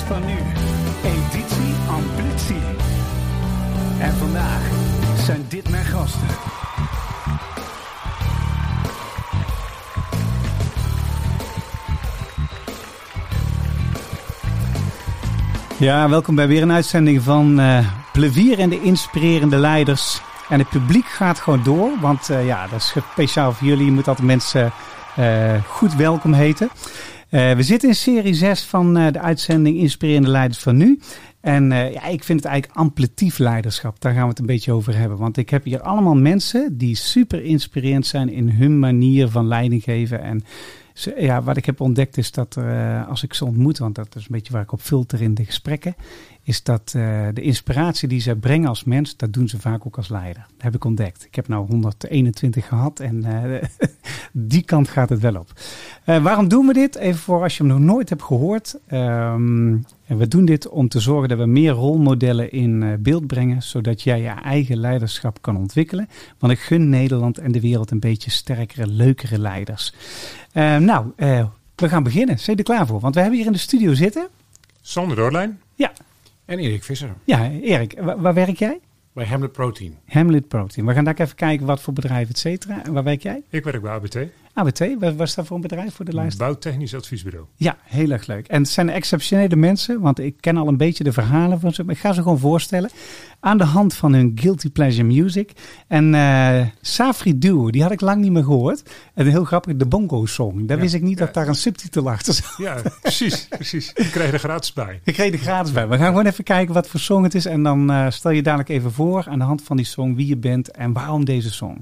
van nu, editie Amplitie. En vandaag zijn dit mijn gasten. Ja, welkom bij weer een uitzending van Plevier en de inspirerende leiders. En het publiek gaat gewoon door, want dat is speciaal voor jullie. Je moet altijd mensen goed welkom heten. We zitten in serie 6 van de uitzending Inspirerende Leiders van nu. En ik vind het eigenlijk amplitief leiderschap. Daar gaan we het een beetje over hebben. Want ik heb hier allemaal mensen die super inspirerend zijn in hun manier van leiding geven. En wat ik heb ontdekt is dat als ik ze ontmoet, want dat is een beetje waar ik op filter in de gesprekken, is dat de inspiratie die ze brengen als mens, dat doen ze vaak ook als leider. Dat heb ik ontdekt. Ik heb nou 121 gehad en die kant gaat het wel op. Waarom doen we dit? Even voor als je hem nog nooit hebt gehoord. En we doen dit om te zorgen dat we meer rolmodellen in beeld brengen, zodat jij je eigen leiderschap kan ontwikkelen. Want ik gun Nederland en de wereld een beetje sterkere, leukere leiders. We gaan beginnen. Zijn je er klaar voor? Want we hebben hier in de studio zitten Sander Doorlijn. Ja. En Erik Visser. Ja, Erik, waar werk jij? Bij Hamlet Protein. Hamlet Protein. We gaan daar even kijken wat voor bedrijf, et cetera. En waar werk jij? Ik werk bij ABT. ABT, wat is dat voor een bedrijf voor de luisteraar? Bouwtechnisch adviesbureau. Ja, heel erg leuk. En het zijn exceptionele mensen, want ik ken al een beetje de verhalen van ze. Maar ik ga ze gewoon voorstellen aan de hand van hun Guilty Pleasure Music. En Safri Duo, die had ik lang niet meer gehoord. En heel grappig, de Bongo Song. Daar wist ik niet dat daar een subtitel achter zat. Ja, precies. Ik kreeg er gratis bij. Ik kreeg er gratis bij. We gaan gewoon even kijken wat voor song het is. En dan stel je dadelijk even voor aan de hand van die song wie je bent en waarom deze song.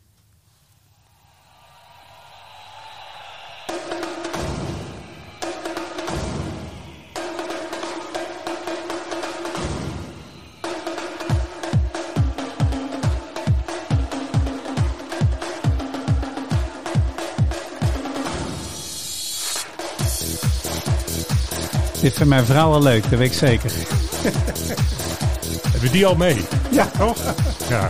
Dit vindt mijn vrouw wel leuk, dat weet ik zeker. Hebben we die al mee? Ja. Toch? Ja.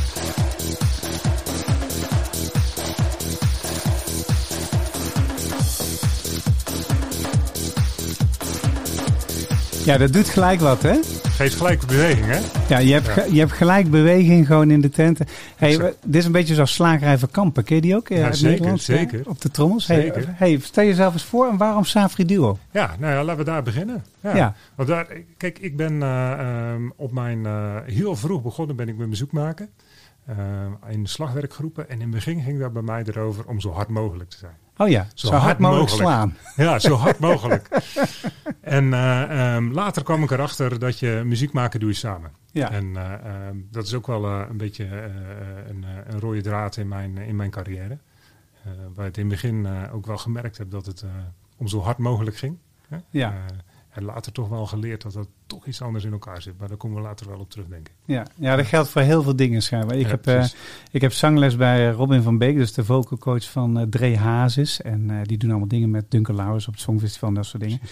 Ja, dat doet gelijk wat, hè? Geeft gelijk beweging, hè? Ja, je hebt gelijk beweging gewoon in de tenten. Hey, dit is een beetje zoals Slagerij van Kampen. Ken je die ook? Ja, zeker. Op de trommels. Zeker. Hey, stel jezelf eens voor en waarom Safri Duo? Ja, laten we daar beginnen. Ja. Want kijk, ik ben op mijn heel vroeg begonnen ben ik met muziek maken. In slagwerkgroepen. En in het begin ging dat bij mij erover om zo hard mogelijk te zijn. Oh ja, zo hard mogelijk slaan. Ja, zo hard mogelijk. En later kwam ik erachter dat je muziek maken doe je samen. Ja. En dat is ook wel een beetje een rode draad in mijn carrière. Waar ik in het begin ook wel gemerkt heb dat het om zo hard mogelijk ging. Ja. En later toch wel geleerd dat het toch iets anders in elkaar zit. Maar daar komen we later wel op terug, denk ik. Ja, dat geldt voor heel veel dingen schijnbaar. Ik heb zangles bij Robin van Beek, dus de vocalcoach van Dre Hazes. En die doen allemaal dingen met Duncan Lawrence op het Songfestival en dat soort dingen.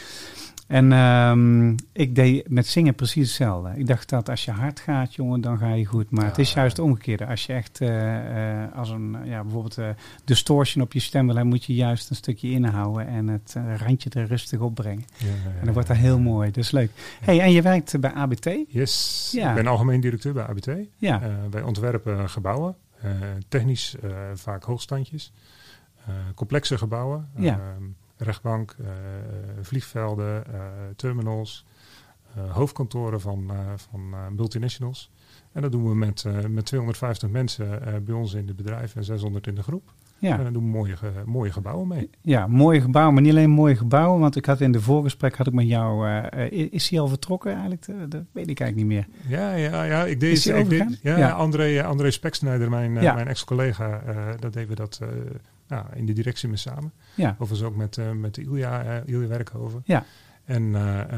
En ik deed met zingen precies hetzelfde. Ik dacht dat als je hard gaat, jongen, dan ga je goed. Maar het is juist het omgekeerde. Als je echt als een bijvoorbeeld distortion op je stem wil hebben, moet je juist een stukje inhouden en het randje er rustig opbrengen. En dan wordt dat heel mooi. Dat is leuk. Hey, en je werkt bij ABT? Yes. Ja. Ik ben algemeen directeur bij ABT. Ja. Wij ontwerpen gebouwen. Technisch vaak hoogstandjes. Complexe gebouwen. Ja. Rechtbank, vliegvelden, terminals, hoofdkantoren van multinationals. En dat doen we met 250 mensen bij ons in het bedrijf en 600 in de groep. Ja. En daar doen we mooie gebouwen mee. Ja, mooie gebouwen, maar niet alleen mooie gebouwen. Want ik had in de voorgesprek met jou... is hij al vertrokken eigenlijk? Dat weet ik eigenlijk niet meer. Ja. Ik deed André Speksnijder, mijn ex-collega, dat deden we dat... in de directie mee samen. Ja. Overigens ook met de Ilja Werkhoven. Ja. En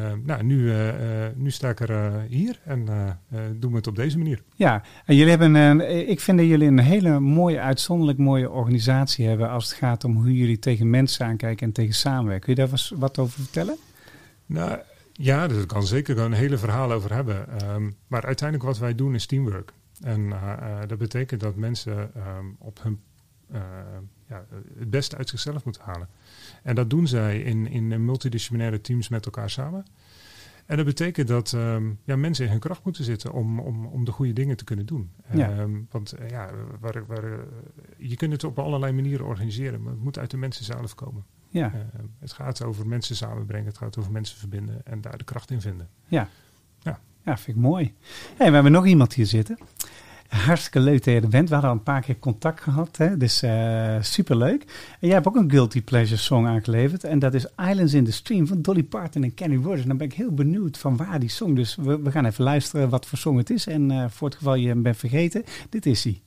nu sta ik er hier en doen we het op deze manier. Ja, en jullie hebben ik vind dat jullie een hele mooie, uitzonderlijk mooie organisatie hebben als het gaat om hoe jullie tegen mensen aankijken en tegen samenwerken. Kun je daar wat over vertellen? Nou, ja, daar kan zeker een hele verhaal over hebben. Maar uiteindelijk wat wij doen is teamwork. En dat betekent dat mensen op hun het beste uit zichzelf moeten halen. En dat doen zij in multidisciplinaire teams met elkaar samen. En dat betekent dat mensen in hun kracht moeten zitten om de goede dingen te kunnen doen. Ja. Want je kunt het op allerlei manieren organiseren, maar het moet uit de mensen zelf komen. Ja. Het gaat over mensen samenbrengen, het gaat over mensen verbinden en daar de kracht in vinden. Ja, vind ik mooi. Hey, we hebben nog iemand hier zitten. Hartstikke leuk dat je er bent. We hadden al een paar keer contact gehad. Hè? Dus superleuk. En jij hebt ook een Guilty Pleasure song aangeleverd. En dat is Islands in the Stream van Dolly Parton en Kenny Rogers. En dan ben ik heel benieuwd van waar die song. Dus we gaan even luisteren wat voor song het is. En voor het geval je hem bent vergeten, dit is hij.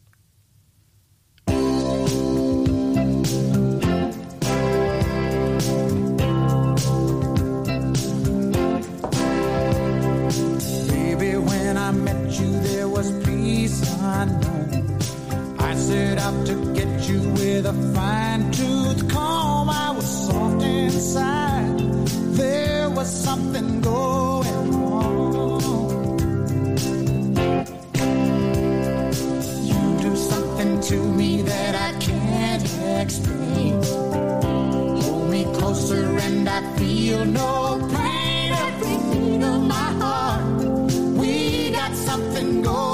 I set out to get you with a fine tooth comb. I was soft inside. There was something going on. You do something to me that I can't explain. Hold me closer and I feel no pain. Every beat of my heart. We got something going.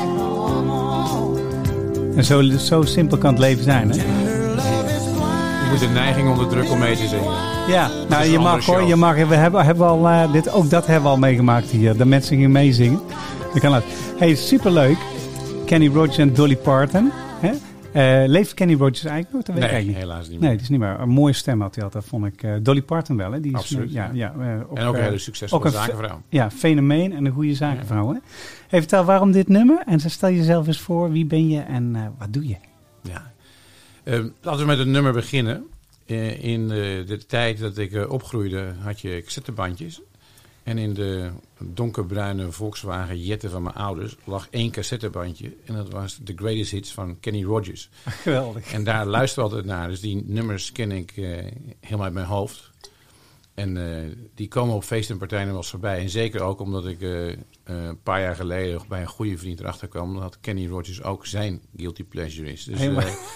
En zo simpel kan het leven zijn, hè? Je moet de neiging onderdrukken om mee te zingen. Ja, nou je mag hoor, je mag. We hebben al ook dat hebben we al meegemaakt hier. Dat mensen gingen meezingen. Dat kan het. Hey, superleuk. Kenny Rogers en Dolly Parton. Hè? Leeft Kenny Rogers eigenlijk nog? Dat weet ik eigenlijk niet. Helaas niet meer. Nee, dat is niet meer. Een mooie stem had hij altijd, vond ik. Dolly Parton wel, hè? Die is, absoluut. En ook een hele succesvolle zakenvrouw. Ja, fenomeen en een goede zakenvrouw. Hè? Hey, vertel waarom dit nummer? En stel jezelf eens voor, wie ben je en wat doe je? Ja. Laten we met het nummer beginnen. In de tijd dat ik opgroeide had je cassettebandjes. En in de donkerbruine Volkswagen Jette van mijn ouders lag 1 cassettebandje. En dat was The Greatest Hits van Kenny Rogers. Geweldig. En daar luisteren we altijd naar. Dus die nummers ken ik helemaal uit mijn hoofd. En die komen op feesten en partijen wel eens voorbij. En zeker ook omdat ik een paar jaar geleden bij een goede vriend erachter kwam dat Kenny Rogers ook zijn Guilty Pleasure is. Dus,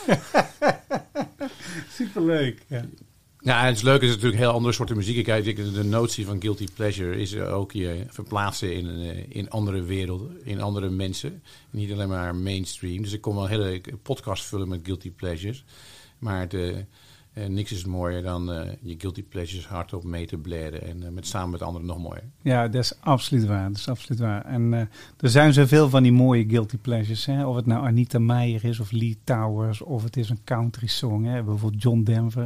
superleuk. Ja. Ja, het is leuk, het is natuurlijk een heel andere soorten muziek. De notie van Guilty Pleasure is ook je verplaatsen in andere werelden, in andere mensen. Niet alleen maar mainstream. Dus ik kon wel een hele podcast vullen met Guilty Pleasures. Maar niks is mooier dan je Guilty Pleasures hardop mee te blaren. En samen met anderen nog mooier. Ja, dat is absoluut waar. Dat is absoluut waar. En er zijn zoveel van die mooie Guilty Pleasures. Hè? Of het nou Anita Meijer is of Lee Towers. Of het is een country song. Hè? Bijvoorbeeld John Denver.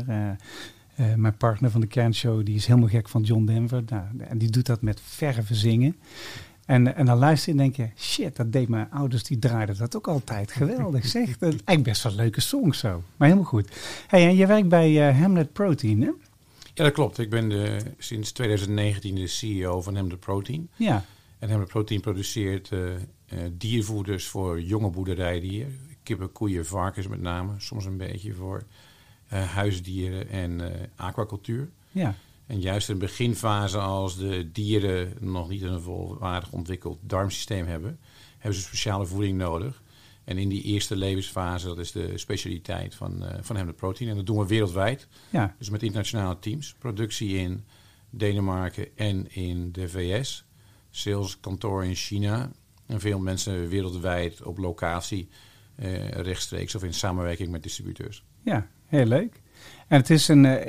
Mijn partner van de Kernshow, die is helemaal gek van John Denver. Nou, en die doet dat met verven zingen. En dan luister je en denk je, shit, dat deed mijn ouders, die draaiden dat ook altijd. Geweldig, zeg. Eigenlijk best wel leuke songs zo. Maar helemaal goed. Hey, en je werkt bij Hamlet Protein, hè? Ja, dat klopt. Ik ben sinds 2019 de CEO van Hamlet Protein. Ja. En Hamlet Protein produceert diervoeders voor jonge boerderijdieren. Kippen, koeien, varkens met name. Soms een beetje voor huisdieren en aquacultuur. Ja. En juist in de beginfase, als de dieren nog niet een volwaardig ontwikkeld darmsysteem hebben, hebben ze speciale voeding nodig. En in die eerste levensfase, dat is de specialiteit van Hamlet Protein. En dat doen we wereldwijd. Ja. Dus met internationale teams. Productie in Denemarken en in de VS. Saleskantoor in China. En veel mensen wereldwijd op locatie, rechtstreeks of in samenwerking met distributeurs. Ja, heel leuk. En het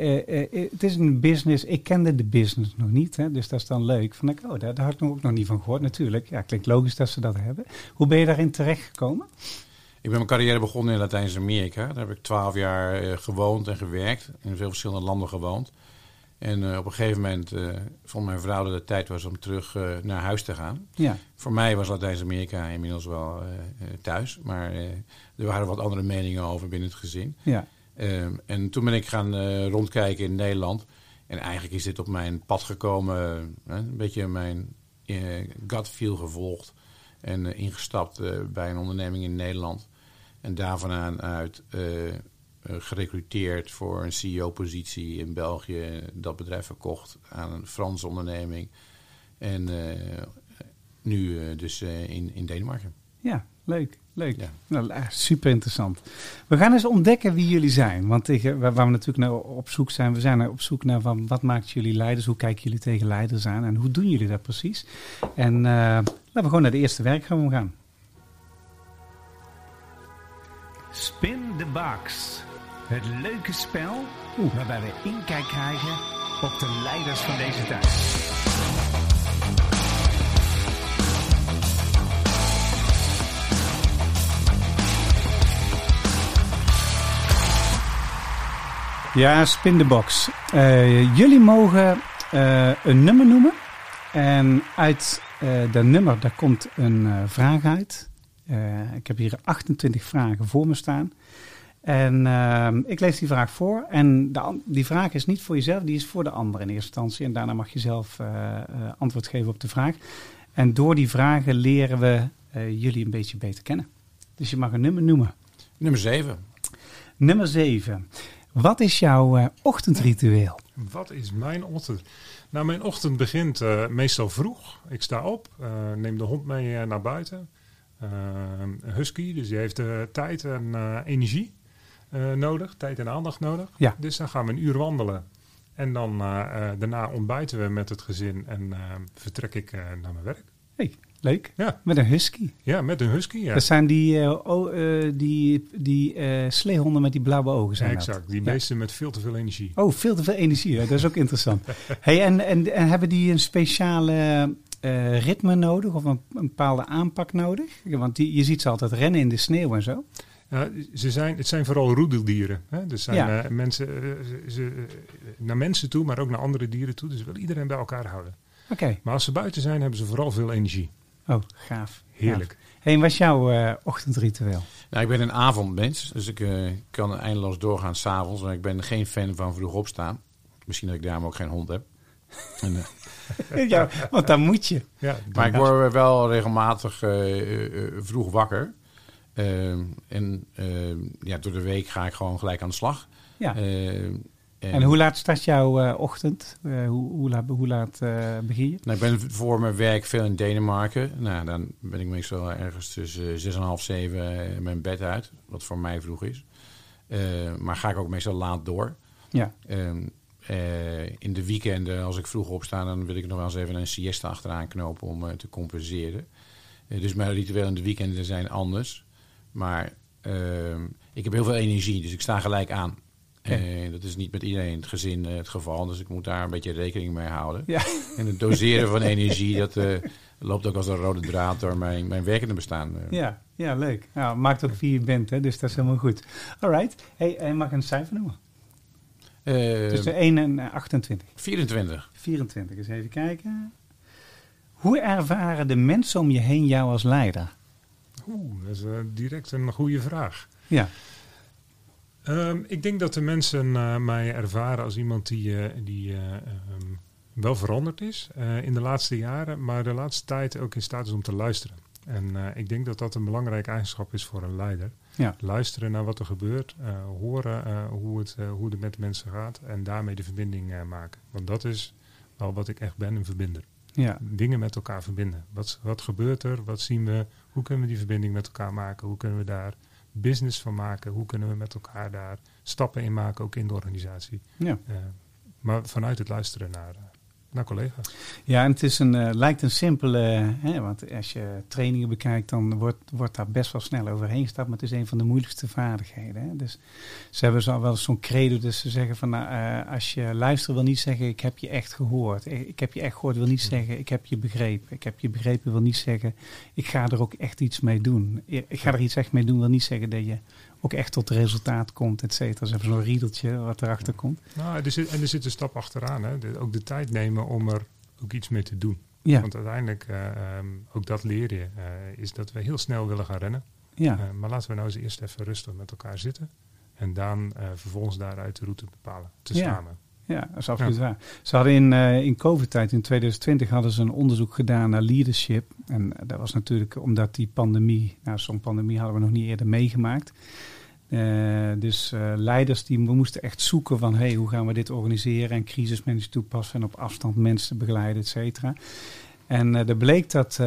is een business. Ik kende de business nog niet, hè, dus dat is dan leuk. Van daar had ik ook nog niet van gehoord. Natuurlijk, ja, klinkt logisch dat ze dat hebben. Hoe ben je daarin terechtgekomen? Ik ben mijn carrière begonnen in Latijns-Amerika. Daar heb ik 12 jaar gewoond en gewerkt. In veel verschillende landen gewoond. En op een gegeven moment vond mijn vrouw dat het tijd was om terug naar huis te gaan. Ja. Voor mij was Latijns-Amerika inmiddels wel thuis. Maar er waren wat andere meningen over binnen het gezin. Ja. En toen ben ik gaan rondkijken in Nederland. En eigenlijk is dit op mijn pad gekomen. Een beetje mijn gut feel gevolgd. En ingestapt bij een onderneming in Nederland. En daarvan uit gerecruiteerd voor een CEO-positie in België. Dat bedrijf verkocht aan een Franse onderneming. En nu dus in Denemarken. Ja, leuk. leuk. Ja. Nou, super interessant. We gaan eens ontdekken wie jullie zijn. Want waar we natuurlijk nou op zoek zijn, we zijn op zoek naar wat maakt jullie leiders? Hoe kijken jullie tegen leiders aan? En hoe doen jullie dat precies? En laten we gewoon naar de eerste werkgroep gaan. Spin the Box. Het leuke spel waarbij we inkijk krijgen op de leiders van deze tijd. Ja, Spin the Box. Jullie mogen een nummer noemen. En uit dat nummer daar komt een vraag uit. Ik heb hier 28 vragen voor me staan. En ik lees die vraag voor. En die vraag is niet voor jezelf, die is voor de ander in eerste instantie. En daarna mag je zelf antwoord geven op de vraag. En door die vragen leren we jullie een beetje beter kennen. Dus je mag een nummer noemen. Nummer 7. Nummer 7. Wat is jouw ochtendritueel? Wat is mijn ochtend? Nou, mijn ochtend begint meestal vroeg. Ik sta op, neem de hond mee naar buiten. Een husky, dus die heeft tijd en energie nodig. Tijd en aandacht nodig. Ja. Dus dan gaan we een uur wandelen. En dan daarna ontbijten we met het gezin en vertrek ik naar mijn werk. Hey, leuk. Ja. Met een husky. Ja, met een husky. Ja. Dat zijn die sleehonden met die blauwe ogen. Zijn exact, dat. die beesten met veel te veel energie. Oh, veel te veel energie. Dat is ook interessant. Hey, en hebben die een speciale ritme nodig of een bepaalde aanpak nodig? Want je ziet ze altijd rennen in de sneeuw en zo. Ja, het zijn vooral roedeldieren. Hè? Dus zijn mensen naar mensen toe, maar ook naar andere dieren toe. Dus wil iedereen bij elkaar houden. Okay. Maar als ze buiten zijn, hebben ze vooral veel energie. Oh, gaaf. Heerlijk. Gaaf. Hey, en wat is jouw ochtendritueel? Nou, ik ben een avondmens, dus ik kan eindeloos doorgaan 's avonds. Maar ik ben geen fan van vroeg opstaan. Misschien dat ik daarom ook geen hond heb. En, ja, want dan moet je. Ja, maar ik word wel regelmatig vroeg wakker. Door de week ga ik gewoon gelijk aan de slag. Ja. En hoe laat start jouw ochtend? Hoe laat begin je? Nou, ik ben voor mijn werk veel in Denemarken. Nou, dan ben ik meestal ergens tussen 6:30, 7 mijn bed uit. Wat voor mij vroeg is. Maar ga ik ook meestal laat door. Ja. In de weekenden, als ik vroeg opsta, dan wil ik nog wel eens even een siesta achteraan knopen om te compenseren. Dus mijn ritueel in de weekenden zijn anders. Maar ik heb heel veel energie, dus ik sta gelijk aan. Dat is niet met iedereen in het gezin het geval, dus ik moet daar een beetje rekening mee houden. Ja. En het doseren van energie, dat loopt ook als een rode draad door mijn werkende bestaan. Ja, leuk. Nou, maakt ook wie je bent, hè? Dus dat is helemaal goed. Alright. Hey, mag ik een cijfer noemen? Tussen 1 en 28. 24. 24, eens even kijken. Hoe ervaren de mensen om je heen jou als leider? Dat is direct een goede vraag. Ja. Ik denk dat de mensen mij ervaren als iemand die wel veranderd is in de laatste jaren, maar de laatste tijd ook in staat is om te luisteren. En ik denk dat dat een belangrijke eigenschap is voor een leider. Ja. Luisteren naar wat er gebeurt, horen hoe het met mensen gaat en daarmee de verbinding maken. Want dat is wel wat ik echt ben, een verbinder. Ja. Dingen met elkaar verbinden. Wat gebeurt er? Wat zien we? Hoe kunnen we die verbinding met elkaar maken? Hoe kunnen we daar business van maken? Hoe kunnen we met elkaar daar stappen in maken, ook in de organisatie? Ja. Maar vanuit het luisteren naar collega's. Ja, en het is lijkt een simpele, want als je trainingen bekijkt, dan wordt daar best wel snel overheen gestapt, maar het is een van de moeilijkste vaardigheden. Hè? Dus ze hebben zo wel zo'n credo, dus ze zeggen van, als je luistert wil niet zeggen, ik heb je echt gehoord. Ik heb je echt gehoord wil niet zeggen, ik heb je begrepen. Ik heb je begrepen wil niet zeggen, ik ga er ook echt iets mee doen. Ik ga er iets echt mee doen wil niet zeggen dat je ook echt tot resultaat komt, et cetera. Ze hebben zo'n riedeltje wat erachter komt. Nou, er zit een stap achteraan. Hè? Ook de tijd nemen om er ook iets mee te doen. Ja. Want uiteindelijk, ook dat leer je, is dat we heel snel willen gaan rennen. Ja. Maar laten we nou eens eerst even rustig met elkaar zitten. En dan vervolgens daaruit de route bepalen. Samen. Ja, dat is absoluut waar. Ze hadden in COVID-tijd, in 2020, hadden ze een onderzoek gedaan naar leadership. En dat was natuurlijk omdat die pandemie, zo'n pandemie hadden we nog niet eerder meegemaakt. Dus leiders we moesten echt zoeken van hoe gaan we dit organiseren en crisismanagement toepassen en op afstand mensen begeleiden, et cetera. En er bleek dat 68,3%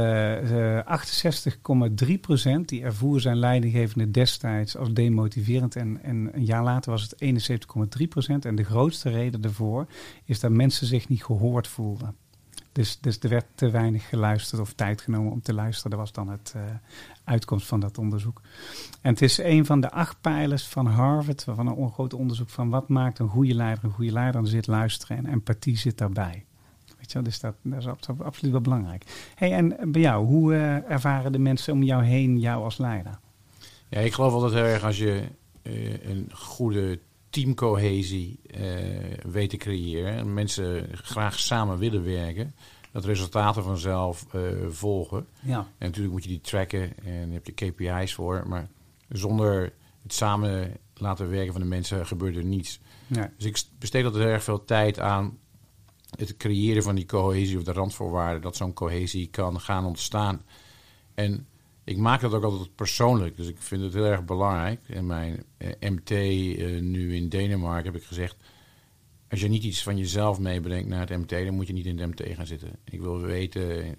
die ervoer zijn leidinggevende destijds als demotiverend. En een jaar later was het 71,3%. En de grootste reden daarvoor is dat mensen zich niet gehoord voelden. Dus er werd te weinig geluisterd of tijd genomen om te luisteren. Dat was dan het uitkomst van dat onderzoek. En het is een van de 8 pijlers van Harvard, van een groot onderzoek van wat maakt een goede leider een goede leider. Dan zit luisteren en empathie zit daarbij. Weet je wel, dus dat is absoluut wel belangrijk. Hey, en bij jou, hoe ervaren de mensen om jou heen jou als leider? Ja, ik geloof altijd heel erg als je een goede teamcohesie weet te creëren en mensen graag samen willen werken, dat resultaten vanzelf volgen. Ja. En natuurlijk moet je die tracken en daar heb je KPI's voor, maar zonder het samen laten werken van de mensen gebeurt er niets. Ja. Dus ik besteed altijd heel erg veel tijd aan het creëren van die cohesie of de randvoorwaarden, dat zo'n cohesie kan gaan ontstaan. En ik maak dat ook altijd persoonlijk, dus ik vind het heel erg belangrijk. In mijn MT nu in Denemarken heb ik gezegd, als je niet iets van jezelf meebrengt naar het MT, dan moet je niet in het MT gaan zitten. Ik wil weten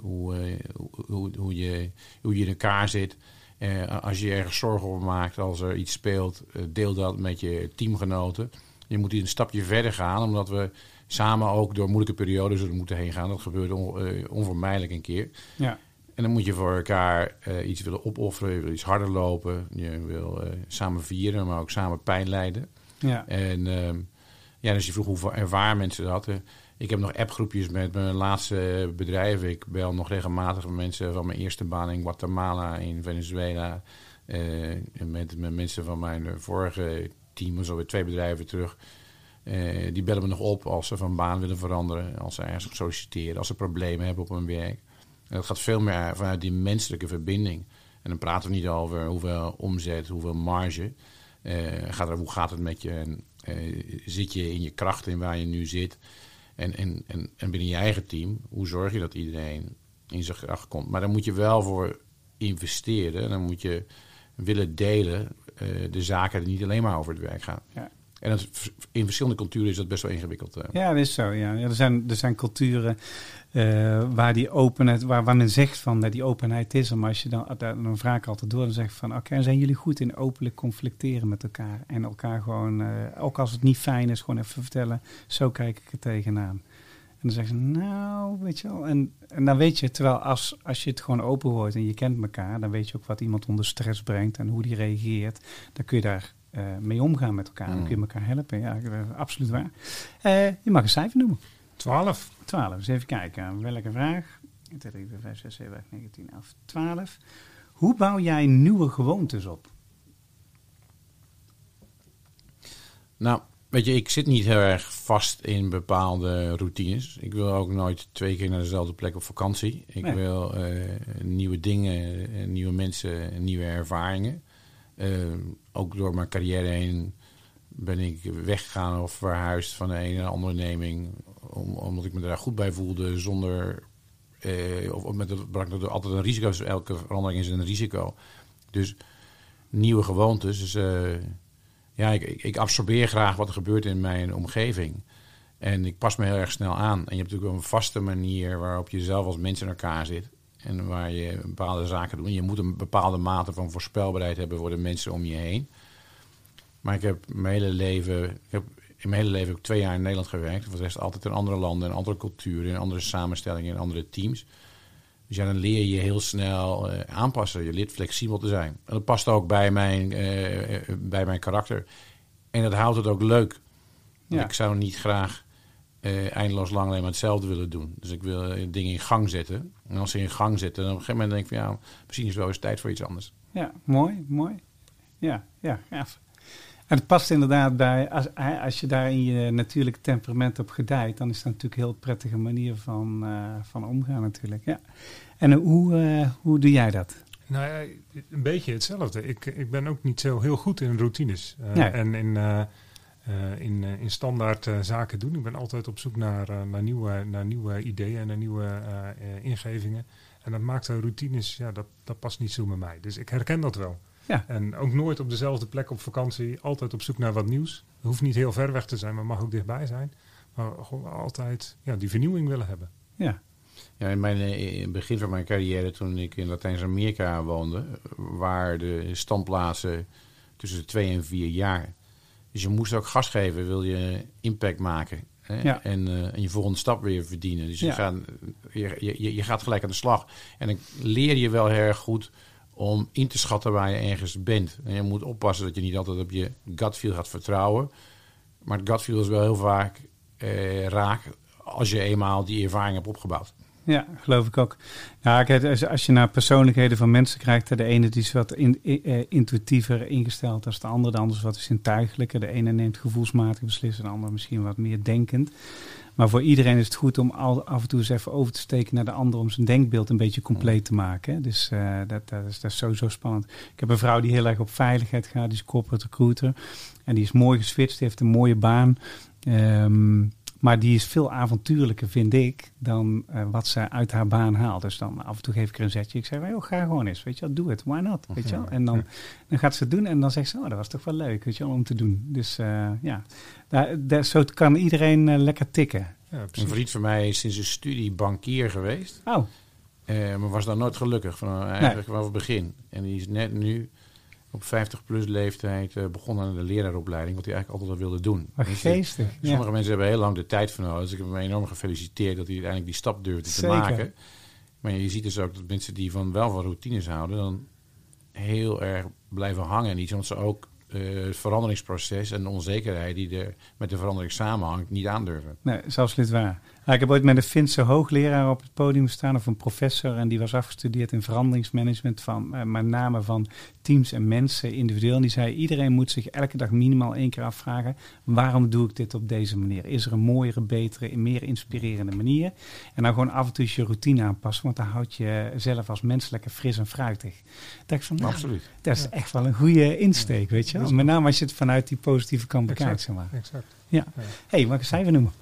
hoe je in elkaar zit. Als je ergens zorgen over maakt, als er iets speelt, deel dat met je teamgenoten. Je moet hier een stapje verder gaan, omdat we samen ook door moeilijke periodes zullen moeten heen gaan. Dat gebeurt onvermijdelijk een keer. Ja. En dan moet je voor elkaar iets willen opofferen. Je wil iets harder lopen. Je wil samen vieren, maar ook samen pijn lijden. Ja. En dus je vroeg hoe ervaren mensen dat. Ik heb nog appgroepjes met mijn laatste bedrijf. Ik bel nog regelmatig met mensen van mijn eerste baan in Guatemala, in Venezuela. Met mensen van mijn vorige team, dus alweer 2 bedrijven terug. Die bellen me nog op als ze van baan willen veranderen. Als ze ergens solliciteren, als ze problemen hebben op hun werk. En dat gaat veel meer vanuit die menselijke verbinding. En dan praten we niet over hoeveel omzet, hoeveel marge. Hoe gaat het met je? En, zit je in je kracht in waar je nu zit? En binnen je eigen team, hoe zorg je dat iedereen in zijn kracht komt? Maar daar moet je wel voor investeren. Dan moet je willen delen de zaken die niet alleen maar over het werk gaan. Ja. En in verschillende culturen is dat best wel ingewikkeld. Ja, dat is zo. Ja. Er zijn culturen waar die openheid, waar men zegt van die openheid is. Maar als je dan vraag ik altijd door, dan zeg ik van oké, zijn jullie goed in openlijk conflicteren met elkaar? En elkaar gewoon, ook als het niet fijn is, gewoon even vertellen. Zo kijk ik er tegenaan. En dan zeggen ze, nou, weet je wel. En dan weet je, terwijl als je het gewoon open hoort en je kent elkaar, dan weet je ook wat iemand onder stress brengt en hoe die reageert. Dan kun je daar mee omgaan met elkaar. Dan kun je elkaar helpen. Ja, absoluut waar. Je mag een cijfer noemen. 12. 12. Dus even kijken. Welke vraag? 3, 4, 5, 6, 7, 8, 9, 10, 11, 12. Hoe bouw jij nieuwe gewoontes op? Nou, weet je, ik zit niet heel erg vast in bepaalde routines. Ik wil ook nooit 2 keer naar dezelfde plek op vakantie. Ik wil nieuwe dingen, nieuwe mensen, nieuwe ervaringen. Ook door mijn carrière heen ben ik weggegaan of verhuisd van de ene naar de andere onderneming. Omdat ik me daar goed bij voelde zonder... altijd een risico. Dus elke verandering is een risico. Dus nieuwe gewoontes. Dus ik absorbeer graag wat er gebeurt in mijn omgeving. En ik pas me heel erg snel aan. En je hebt natuurlijk een vaste manier waarop je zelf als mens in elkaar zit. En waar je bepaalde zaken doet. Je moet een bepaalde mate van voorspelbaarheid hebben voor de mensen om je heen. Maar ik heb in mijn hele leven ook 2 jaar in Nederland gewerkt. Voor de rest altijd in andere landen, in andere culturen, in andere samenstellingen, in andere teams. Dus ja, dan leer je heel snel aanpassen. Je leert flexibel te zijn. En dat past ook bij mijn karakter. En dat houdt het ook leuk. Ja. Ik zou niet graag eindeloos lang alleen maar hetzelfde willen doen. Dus ik wil dingen in gang zetten. En als ze in gang zitten, dan op een gegeven moment denk ik van misschien is het wel eens tijd voor iets anders. Ja, mooi. Ja. En het past inderdaad bij, als je daar in je natuurlijke temperament op gedijt, dan is dat natuurlijk een heel prettige manier van omgaan natuurlijk. Ja. En hoe doe jij dat? Nou ja, een beetje hetzelfde. Ik ben ook niet zo heel goed in routines. En in standaard zaken doen. Ik ben altijd op zoek naar nieuwe ideeën en naar nieuwe ingevingen. En dat maakt routines, dat past niet zo bij mij. Dus ik herken dat wel. Ja. En ook nooit op dezelfde plek op vakantie. Altijd op zoek naar wat nieuws. Het hoeft niet heel ver weg te zijn, maar mag ook dichtbij zijn. Maar gewoon altijd die vernieuwing willen hebben. Ja. Ja, in het begin van mijn carrière, toen ik in Latijns-Amerika woonde, waren de standplaatsen tussen de 2 en 4 jaar. Dus je moest ook gas geven, wil je impact maken. Hè? Ja. En je volgende stap weer verdienen. Dus je gaat gelijk aan de slag. En dan leer je wel heel erg goed om in te schatten waar je ergens bent. En je moet oppassen dat je niet altijd op je gut feel gaat vertrouwen. Maar het gut feel is wel heel vaak raak als je eenmaal die ervaring hebt opgebouwd. Ja, geloof ik ook. Ja, kijk, als je naar persoonlijkheden van mensen kijkt, de ene die is wat intuïtiever ingesteld dan de andere. De ander is wat zintuigelijker. De ene neemt gevoelsmatig beslissen, de ander misschien wat meer denkend. Maar voor iedereen is het goed om af en toe eens even over te steken naar de ander om zijn denkbeeld een beetje compleet te maken. Hè. Dus dat is sowieso spannend. Ik heb een vrouw die heel erg op veiligheid gaat, die is corporate recruiter. En die is mooi geswitcht, die heeft een mooie baan. Maar die is veel avontuurlijker, vind ik, dan wat ze uit haar baan haalt. Dus dan af en toe geef ik er een zetje. Ik zeg, joh, ga gewoon eens, weet je wel, doe het, why not, weet je wel. En dan gaat ze het doen en dan zegt ze, dat was toch wel leuk, weet je wel, om te doen. Dus zo kan iedereen lekker tikken. Ja, een vriend van mij is sinds een studie bankier geweest. Oh. Maar was daar nooit gelukkig, eigenlijk vanaf het begin. En die is net nu op 50-plus leeftijd begonnen aan de leraaropleiding, wat hij eigenlijk altijd al wilde doen. Wat geestig. Sommige mensen hebben heel lang de tijd voor nodig. Dus ik heb hem enorm gefeliciteerd dat hij uiteindelijk die stap durfde te maken. Maar je ziet dus ook dat mensen die wel van routines houden, dan heel erg blijven hangen. En iets omdat ze ook het veranderingsproces en de onzekerheid die er met de verandering samenhangt, niet aandurven. Nee, dat is absoluut waar. Ik heb ooit met een Finse hoogleraar op het podium gestaan, of een professor, en die was afgestudeerd in veranderingsmanagement van met name van teams en mensen individueel. En die zei, iedereen moet zich elke dag minimaal 1 keer afvragen, waarom doe ik dit op deze manier? Is er een mooiere, betere, meer inspirerende manier? En dan gewoon af en toe je routine aanpassen, want dan houd je zelf als mens lekker fris en fruitig. Dacht ik van, absoluut. Dat is echt wel een goede insteek, weet je wel. Met name als je het vanuit die positieve kant bekijkt, zeg maar. Exact. Ja. Hey, mag ik een cijfer noemen?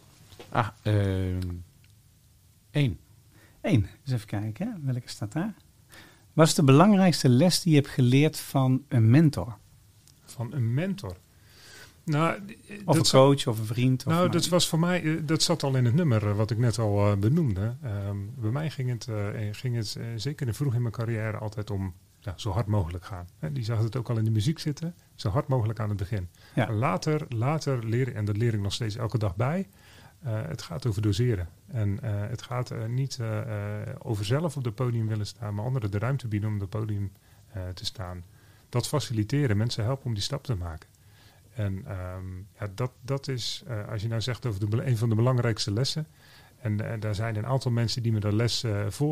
1. 1. Dus even kijken, hè? Welke staat daar? Wat is de belangrijkste les die je hebt geleerd van een mentor? Van een mentor? Nou, of een coach of een vriend? Of dat was voor mij, dat zat al in het nummer wat ik net al benoemde. Bij mij ging het zeker vroeg in mijn carrière altijd om zo hard mogelijk gaan. Die zag het ook al in de muziek zitten, zo hard mogelijk aan het begin. Ja. Later leren, en dat leer ik nog steeds elke dag bij, het gaat over doseren. En het gaat niet over zelf op het podium willen staan, maar anderen de ruimte bieden om op het podium te staan. Dat faciliteren, mensen helpen om die stap te maken. En dat is, als je nou zegt over een van de belangrijkste lessen. En daar zijn een aantal mensen die me dat les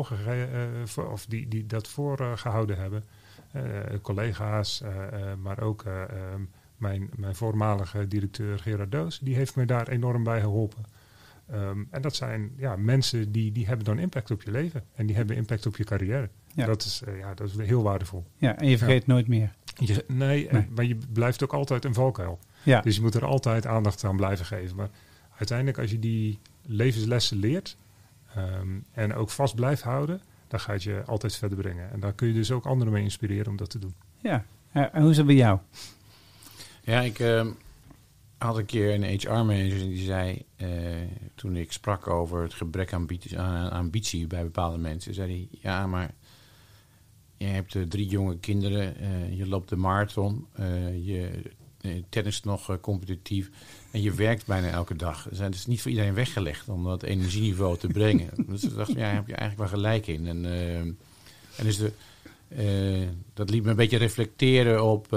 die dat voorgehouden hebben. Collega's, maar ook mijn voormalige directeur Gerard Doos. Die heeft me daar enorm bij geholpen. En dat zijn mensen die hebben dan impact op je leven. En die hebben impact op je carrière. Ja. Dat is heel waardevol. Ja, en je vergeet nooit meer. Nee, maar je blijft ook altijd een valkuil. Ja. Dus je moet er altijd aandacht aan blijven geven. Maar uiteindelijk als je die levenslessen leert en ook vast blijft houden, dan gaat je altijd verder brengen. En daar kun je dus ook anderen mee inspireren om dat te doen. Ja, en hoe is het bij jou? Ja, ik had een keer een HR-manager die zei, toen ik sprak over het gebrek aan ambitie bij bepaalde mensen, zei hij, ja, maar je hebt 3 jonge kinderen, je loopt de marathon, je tennist nog competitief en je werkt bijna elke dag. Dus het is niet voor iedereen weggelegd om dat energieniveau te brengen. Dus ik dacht, daar heb je eigenlijk wel gelijk in. En dus dat liet me een beetje reflecteren op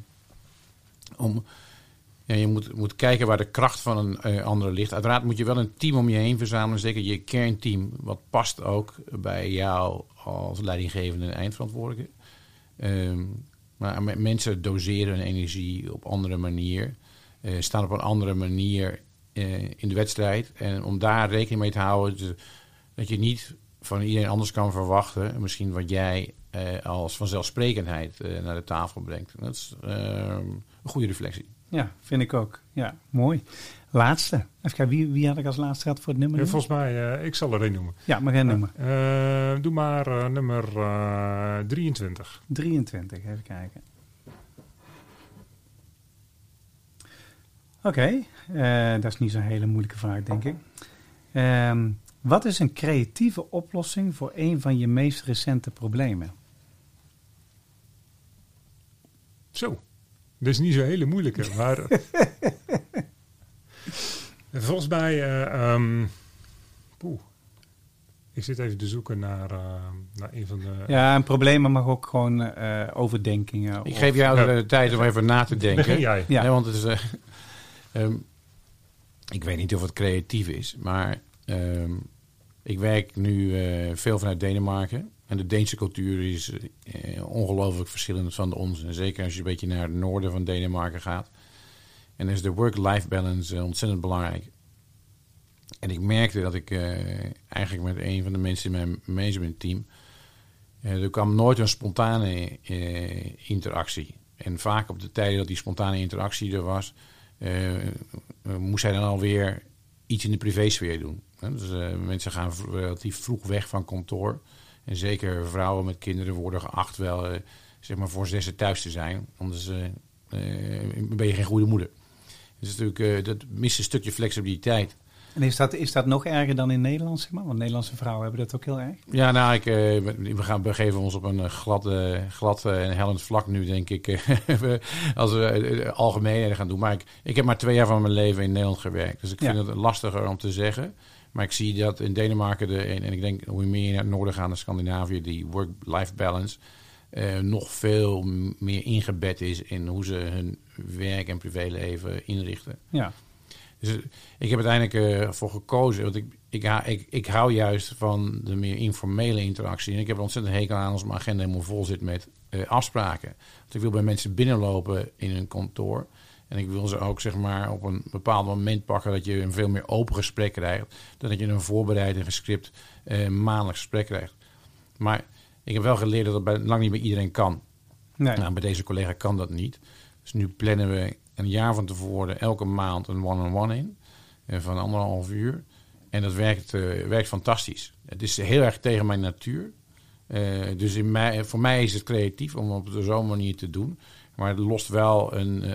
je moet kijken waar de kracht van een andere ligt. Uiteraard moet je wel een team om je heen verzamelen. Zeker je kernteam. Wat past ook bij jou als leidinggevende en eindverantwoordelijke. Maar mensen doseren hun energie op andere manier. Staan op een andere manier in de wedstrijd. En om daar rekening mee te houden. Dat je niet van iedereen anders kan verwachten. Misschien wat jij als vanzelfsprekendheid naar de tafel brengt. Dat is een goede reflectie. Ja, vind ik ook. Ja, mooi. Laatste. Even kijken, wie had ik als laatste gehad voor het nummer? Volgens mij, ik zal er een noemen. Ja, mag jij noemen? Doe maar nummer 23. 23, even kijken. Oké, dat is niet zo'n hele moeilijke vraag, denk ik. Wat is een creatieve oplossing voor een van je meest recente problemen? Zo, dat is niet zo hele moeilijke, maar volgens mij, ik zit even te zoeken naar een van de... Ja, een probleem mag ook gewoon overdenkingen. Ik geef jou de tijd om even na te denken. Begin jij. Ja. Nee, want het is, ik weet niet of het creatief is, maar ik werk nu veel vanuit Denemarken. En de Deense cultuur is ongelooflijk verschillend van de onze. Zeker als je een beetje naar het noorden van Denemarken gaat. En dan is de work-life balance ontzettend belangrijk. En ik merkte dat ik eigenlijk met een van de mensen in mijn managementteam... er kwam nooit een spontane interactie. En vaak op de tijden dat die spontane interactie er was... moest hij dan alweer iets in de privésfeer doen. Dus mensen gaan relatief vroeg weg van kantoor... En zeker vrouwen met kinderen worden geacht wel zeg maar voor 6 thuis te zijn. Anders ben je geen goede moeder. Dus natuurlijk, dat mist een stukje flexibiliteit. En is dat nog erger dan in Nederland, zeg maar? Want Nederlandse vrouwen hebben dat ook heel erg. Ja, nou, we begeven ons op een glad en hellend vlak nu, denk ik. Als we algemeen gaan doen. Maar ik heb maar 2 jaar van mijn leven in Nederland gewerkt. Dus ik vind het lastiger om te zeggen... Maar ik zie dat in Denemarken, en ik denk hoe meer naar het noorden gaan, naar Scandinavië, die work-life balance nog veel meer ingebed is in hoe ze hun werk- en privéleven inrichten. Ja. Dus ik heb uiteindelijk voor gekozen, want ik hou juist van de meer informele interactie. En ik heb er ontzettend hekel aan als mijn agenda helemaal vol zit met afspraken. Want ik wil bij mensen binnenlopen in een kantoor. En ik wil ze ook zeg maar op een bepaald moment pakken dat je een veel meer open gesprek krijgt. Dan dat je een voorbereid en gescript maandelijks gesprek krijgt. Maar ik heb wel geleerd dat dat lang niet bij iedereen kan. Nee. Nou, bij deze collega kan dat niet. Dus nu plannen we een jaar van tevoren elke maand een one-on-one in. Van 1,5 uur. En dat werkt fantastisch. Het is heel erg tegen mijn natuur. Dus voor mij is het creatief om op zo'n manier te doen. Maar het lost wel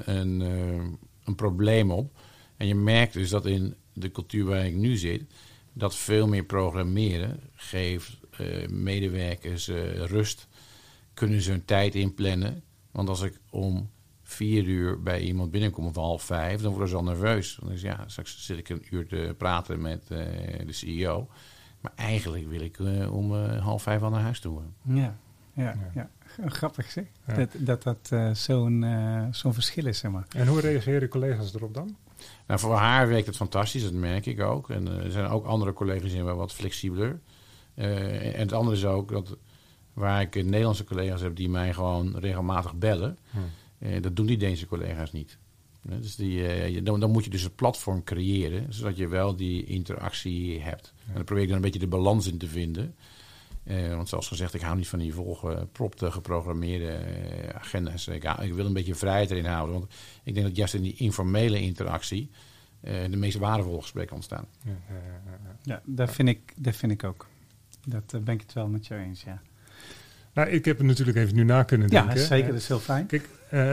een probleem op. En je merkt dus dat in de cultuur waar ik nu zit... dat veel meer programmeren geeft medewerkers rust. Kunnen ze hun tijd inplannen. Want als ik om 4 uur bij iemand binnenkom of 4:30... dan worden ze al nerveus. Want ja, straks zit ik een uur te praten met de CEO. Maar eigenlijk wil ik om 4:30 al naar huis toe. Ja. Grappig zeg. Ja. Dat zo'n verschil is, zeg maar. En hoe reageren collega's erop dan? Nou, voor haar werkt het fantastisch, dat merk ik ook. En er zijn ook andere collega's die zijn wel wat flexibeler. En het andere is ook dat waar ik Nederlandse collega's heb die mij gewoon regelmatig bellen. Dat doen die Deense collega's niet. Dus dan moet je dus een platform creëren, zodat je wel die interactie hebt. En dan probeer ik dan een beetje de balans in te vinden. Want zoals gezegd, ik hou niet van die volgepropte, geprogrammeerde agenda's. Ik wil een beetje vrijheid erin houden. Want ik denk dat juist in die informele interactie de meest waardevolle gesprekken ontstaan. Ja, dat vind ik ook. Dat ben ik het wel met jou eens, ja. Nou, ik heb het natuurlijk even nu na kunnen denken. Ja, zeker. Dat is heel fijn. Kijk,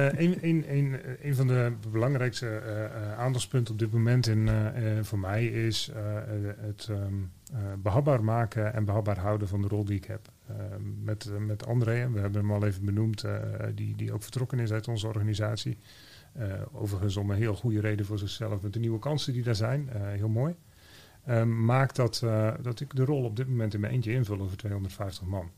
een van de belangrijkste aandachtspunten op dit moment voor mij is het behapbaar maken en behapbaar houden van de rol die ik heb. Met André, we hebben hem al even benoemd, die ook vertrokken is uit onze organisatie. Overigens om een heel goede reden voor zichzelf met de nieuwe kansen die daar zijn. Heel mooi. Maakt dat ik de rol op dit moment in mijn eentje invul over 250 man.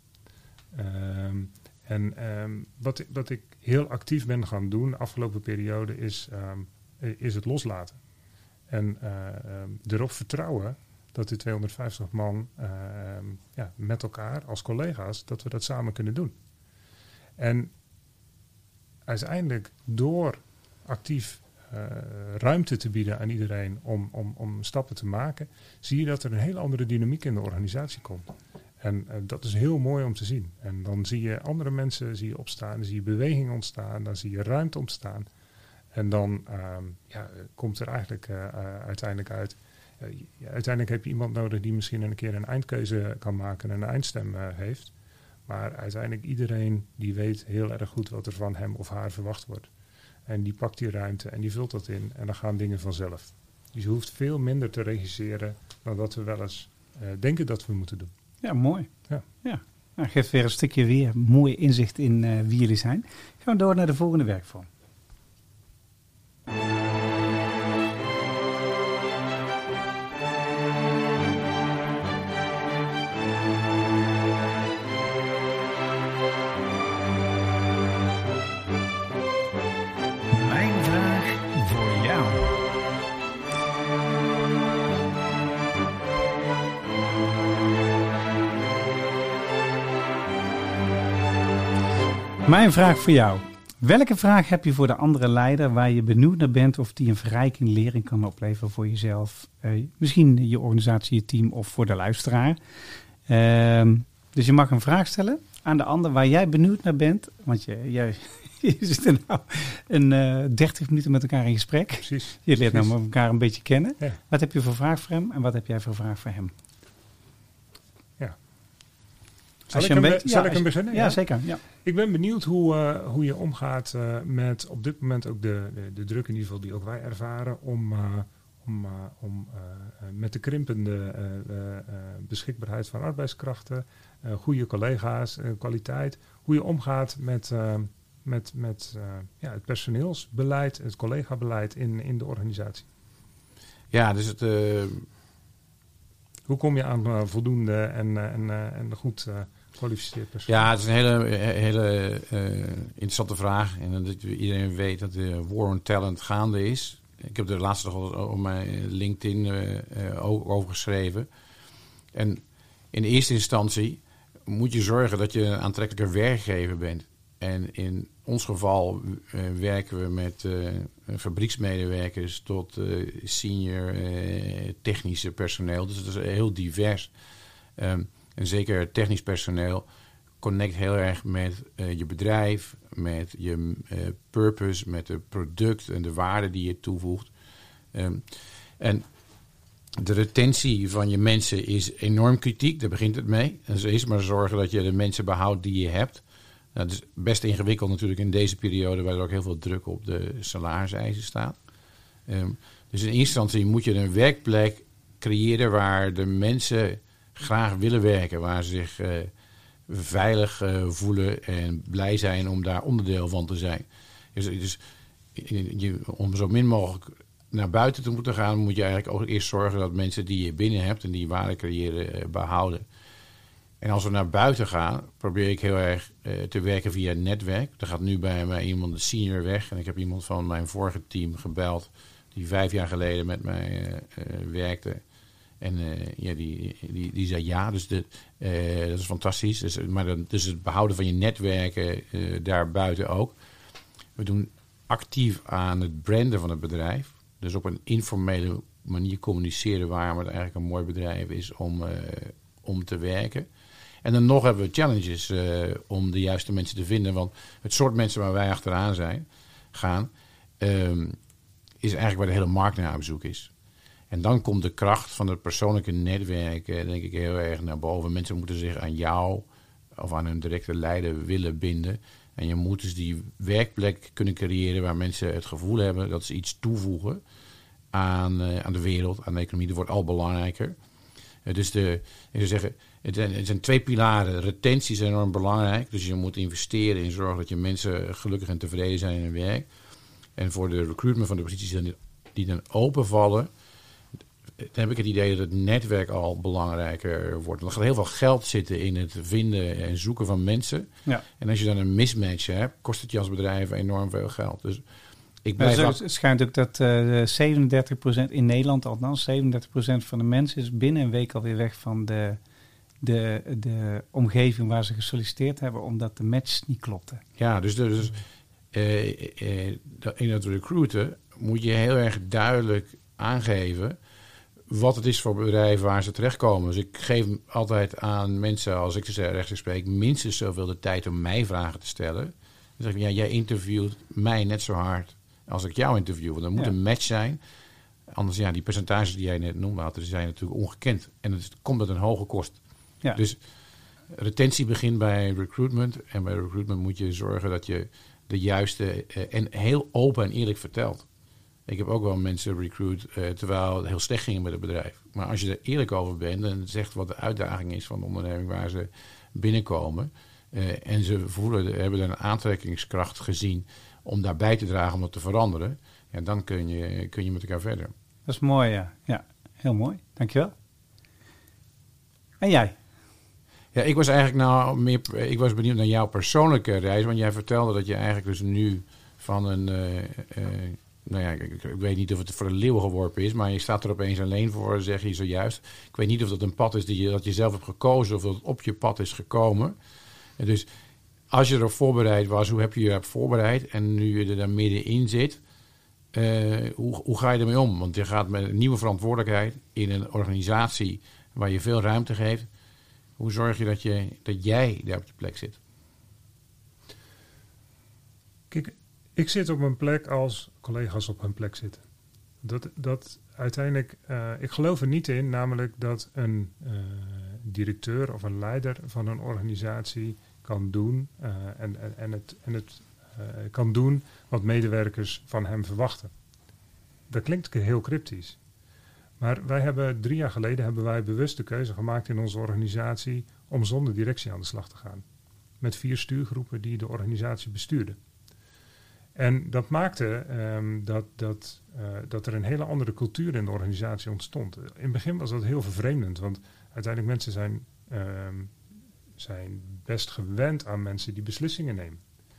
Wat ik heel actief ben gaan doen de afgelopen periode is het loslaten. En erop vertrouwen dat die 250 man met elkaar als collega's, dat we dat samen kunnen doen. En uiteindelijk door actief ruimte te bieden aan iedereen om stappen te maken, zie je dat er een hele andere dynamiek in de organisatie komt. En dat is heel mooi om te zien. En dan zie je andere mensen opstaan, dan zie je beweging ontstaan, dan zie je ruimte ontstaan. En dan komt er eigenlijk uiteindelijk uit. Uiteindelijk heb je iemand nodig die misschien een keer een eindkeuze kan maken en een eindstem heeft. Maar uiteindelijk iedereen die weet heel erg goed wat er van hem of haar verwacht wordt. En die pakt die ruimte en die vult dat in en dan gaan dingen vanzelf. Dus je hoeft veel minder te regisseren dan dat we wel eens denken dat we moeten doen. Ja, mooi. Ja. Nou, geeft weer een stukje weer mooi inzicht in wie jullie zijn. Gaan we door naar de volgende werkvorm. Mijn vraag voor jou. Mijn vraag voor jou. Welke vraag heb je voor de andere leider waar je benieuwd naar bent of die een verrijking, lering kan opleveren voor jezelf? Misschien je organisatie, je team of voor de luisteraar. Dus je mag een vraag stellen aan de ander waar jij benieuwd naar bent. Want je zit er nou een 30 minuten met elkaar in gesprek. Precies. Je leert nou elkaar een beetje kennen. Ja. Wat heb je voor vraag voor hem en wat heb jij voor vraag voor hem? Ja. Zal ik hem beginnen? Ja, zeker. Ja. Ik ben benieuwd hoe je omgaat met op dit moment ook de druk in ieder geval die ook wij ervaren om met de krimpende beschikbaarheid van arbeidskrachten, goede collega's, kwaliteit, hoe je omgaat met het personeelsbeleid, het collegabeleid in de organisatie. Ja, dus hoe kom je aan voldoende en goed gekwalificeerd personeel? Ja, het is een hele interessante vraag. En dat iedereen weet dat de war on talent gaande is. Ik heb er laatst nog al op mijn LinkedIn ook over geschreven. En in eerste instantie moet je zorgen dat je een aantrekkelijke werkgever bent. En in ons geval werken we met fabrieksmedewerkers tot senior technische personeel. Dus het is heel divers. En zeker technisch personeel connect heel erg met je bedrijf, met je purpose, met het product en de waarde die je toevoegt. En de retentie van je mensen is enorm kritiek, daar begint het mee. Dus eerst maar zorgen dat je de mensen behoudt die je hebt. Nou, dat is best ingewikkeld natuurlijk in deze periode, waar er ook heel veel druk op de salariseisen staat. Dus in eerste instantie moet je een werkplek creëren waar de mensen graag willen werken, waar ze zich veilig voelen en blij zijn om daar onderdeel van te zijn. Dus om zo min mogelijk naar buiten te moeten gaan, moet je eigenlijk ook eerst zorgen dat mensen die je binnen hebt en die waarde creëren, behouden. En als we naar buiten gaan, probeer ik heel erg te werken via het netwerk. Er gaat nu bij mij iemand de senior weg en ik heb iemand van mijn vorige team gebeld die 5 jaar geleden met mij werkte. En die zei ja, dus dat is fantastisch. Dus het behouden van je netwerken daarbuiten ook. We doen actief aan het branden van het bedrijf. Dus op een informele manier communiceren waarom het eigenlijk een mooi bedrijf is om te werken. En dan nog hebben we challenges om de juiste mensen te vinden. Want het soort mensen waar wij achteraan gaan, is eigenlijk waar de hele markt naar op zoek is. En dan komt de kracht van het persoonlijke netwerk, denk ik, heel erg naar boven. Mensen moeten zich aan jou of aan hun directe leider willen binden. En je moet dus die werkplek kunnen creëren waar mensen het gevoel hebben dat ze iets toevoegen aan de wereld, aan de economie. Dat wordt al belangrijker. Dus ik zou zeggen, het zijn 2 pilaren. Retentie is enorm belangrijk. Dus je moet investeren in zorgen dat je mensen gelukkig en tevreden zijn in hun werk. En voor de recruitment van de posities die dan openvallen, dan heb ik het idee dat het netwerk al belangrijker wordt. Er gaat heel veel geld zitten in het vinden en zoeken van mensen. Ja. En als je dan een mismatch hebt, kost het je als bedrijf enorm veel geld. Dus het schijnt ook dat 37% in Nederland althans, 37% van de mensen is binnen een week alweer weg van de omgeving waar ze gesolliciteerd hebben, omdat de match niet klopte. Ja, dus in het recruiten moet je heel erg duidelijk aangeven wat het is voor bedrijven waar ze terechtkomen. Dus ik geef altijd aan mensen, als ik ze rechtstreeks spreek, minstens zoveel de tijd om mij vragen te stellen. Dan zeg ik, ja, jij interviewt mij net zo hard als ik jou interview. Want er moet een match zijn. Anders, ja, die percentages die jij net noemde, die zijn natuurlijk ongekend. En het komt met een hoge kost. Ja. Dus retentie begint bij recruitment. En bij recruitment moet je zorgen dat je de juiste en heel open en eerlijk vertelt. Ik heb ook wel mensen recruit terwijl het heel slecht ging met het bedrijf. Maar als je er eerlijk over bent en zegt wat de uitdaging is van de onderneming waar ze binnenkomen. En ze hebben er een aantrekkingskracht gezien om daarbij te dragen om dat te veranderen. Ja, dan kun je met elkaar verder. Dat is mooi, ja. Ja, heel mooi. Dankjewel. En jij? Ja, ik was eigenlijk ik was benieuwd naar jouw persoonlijke reis. Want jij vertelde dat je eigenlijk dus nu van een... ik weet niet of het voor de leeuw geworpen is, maar je staat er opeens alleen voor, zeg je zojuist. Ik weet niet of dat een pad is dat je zelf hebt gekozen of dat het op je pad is gekomen. En dus als je erop voorbereid was, hoe heb je je erop voorbereid? En nu je er dan middenin zit, hoe ga je ermee om? Want je gaat met een nieuwe verantwoordelijkheid in een organisatie waar je veel ruimte geeft. Hoe zorg je dat jij daar op de plek zit? Kijk, ik zit op een plek als collega's op hun plek zitten. Dat uiteindelijk, ik geloof er niet in, namelijk dat een directeur of een leider van een organisatie kan doen het kan doen wat medewerkers van hem verwachten. Dat klinkt heel cryptisch. Maar 3 jaar geleden hebben wij bewust de keuze gemaakt in onze organisatie om zonder directie aan de slag te gaan. Met 4 stuurgroepen die de organisatie bestuurden. En dat maakte dat er een hele andere cultuur in de organisatie ontstond. In het begin was dat heel vervreemdend, want uiteindelijk mensen zijn best gewend aan mensen die beslissingen nemen.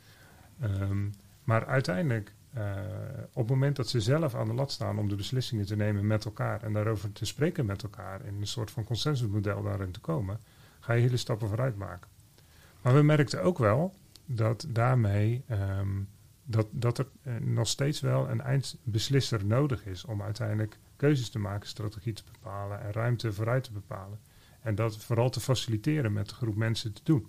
Maar uiteindelijk, op het moment dat ze zelf aan de lat staan om de beslissingen te nemen met elkaar en daarover te spreken met elkaar in een soort van consensusmodel daarin te komen, ga je hele stappen vooruit maken. Maar we merkten ook wel dat daarmee dat er nog steeds wel een eindbeslisser nodig is om uiteindelijk keuzes te maken, strategie te bepalen en ruimte vooruit te bepalen. En dat vooral te faciliteren met de groep mensen te doen.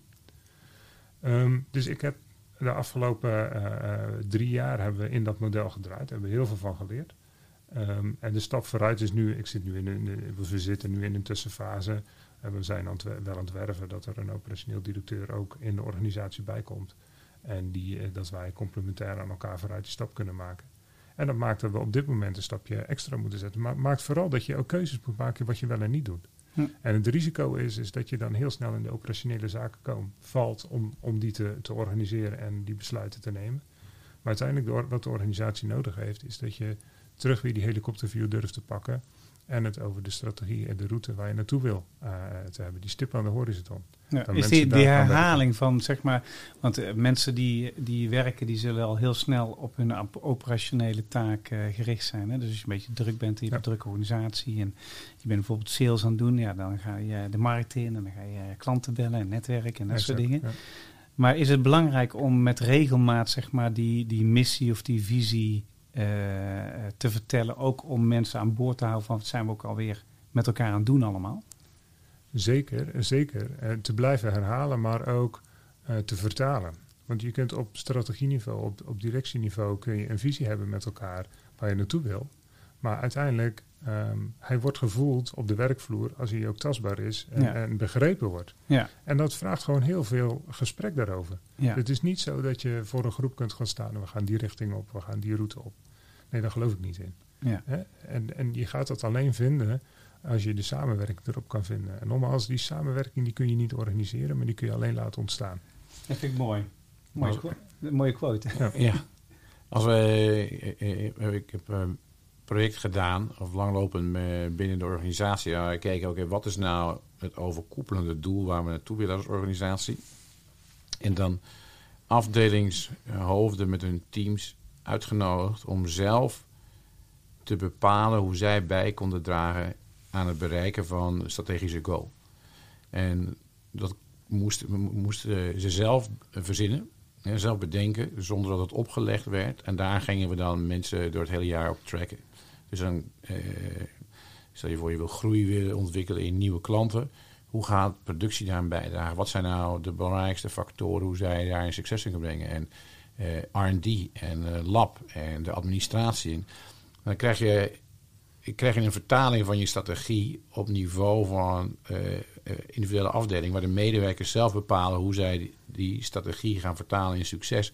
Dus ik heb de afgelopen 3 jaar hebben we in dat model gedraaid. Hebben we heel veel van geleerd. En de stap vooruit is nu, we zitten nu in een tussenfase. We zijn wel aan het werven dat er een operationeel directeur ook in de organisatie bij komt. En dat wij complementair aan elkaar vooruit die stap kunnen maken. En dat maakt dat we op dit moment een stapje extra moeten zetten. Maar het maakt vooral dat je ook keuzes moet maken wat je wel en niet doet. En het risico is dat je dan heel snel in de operationele zaken valt om die te organiseren en die besluiten te nemen. Maar uiteindelijk wat de organisatie nodig heeft, is dat je terug weer die helikopterview durft te pakken en het over de strategie en de route waar je naartoe wil te hebben. Die stip aan de horizon. Ja, is die herhaling van, zeg maar, want mensen die werken, die zullen al heel snel op hun operationele taak gericht zijn. Hè? Dus als je een beetje druk bent, je hebt een drukke organisatie en je bent bijvoorbeeld sales aan het doen, ja, dan ga je de markt in en dan ga je klanten bellen en netwerken en dat soort dingen. Ja. Maar is het belangrijk om met regelmaat, zeg maar, die missie of die visie te vertellen, ook om mensen aan boord te houden van wat zijn we ook alweer met elkaar aan het doen allemaal? Zeker. Te blijven herhalen, maar ook te vertalen. Want je kunt op strategieniveau, op directieniveau kun je een visie hebben met elkaar waar je naartoe wil. Maar uiteindelijk, hij wordt gevoeld op de werkvloer als hij ook tastbaar is en begrepen wordt. Ja. En dat vraagt gewoon heel veel gesprek daarover. Ja. Het is niet zo dat je voor een groep kunt gaan staan en we gaan die richting op, we gaan die route op. Nee, daar geloof ik niet in. Ja. En je gaat dat alleen vinden als je de samenwerking erop kan vinden. En nogmaals, die samenwerking die kun je niet organiseren, maar die kun je alleen laten ontstaan. Dat vind ik mooi. Mooie quote. Ja. Ik heb een project gedaan, of langlopend binnen de organisatie. Ja, kijken, oké, wat is nou het overkoepelende doel waar we naartoe willen als organisatie? En dan afdelingshoofden met hun teams uitgenodigd om zelf te bepalen hoe zij bij konden dragen aan het bereiken van de strategische goal. En dat moesten ze zelf verzinnen, zelf bedenken, zonder dat het opgelegd werd. En daar gingen we dan mensen door het hele jaar op tracken. Dus dan stel je voor, je wil groei willen ontwikkelen in nieuwe klanten. Hoe gaat productie daaraan bijdragen? Wat zijn nou de belangrijkste factoren hoe zij daar een succes in kunnen brengen? En R&D en lab en de administratie. En dan krijg je een vertaling van je strategie op niveau van individuele afdeling, waar de medewerkers zelf bepalen hoe zij die strategie gaan vertalen in succes.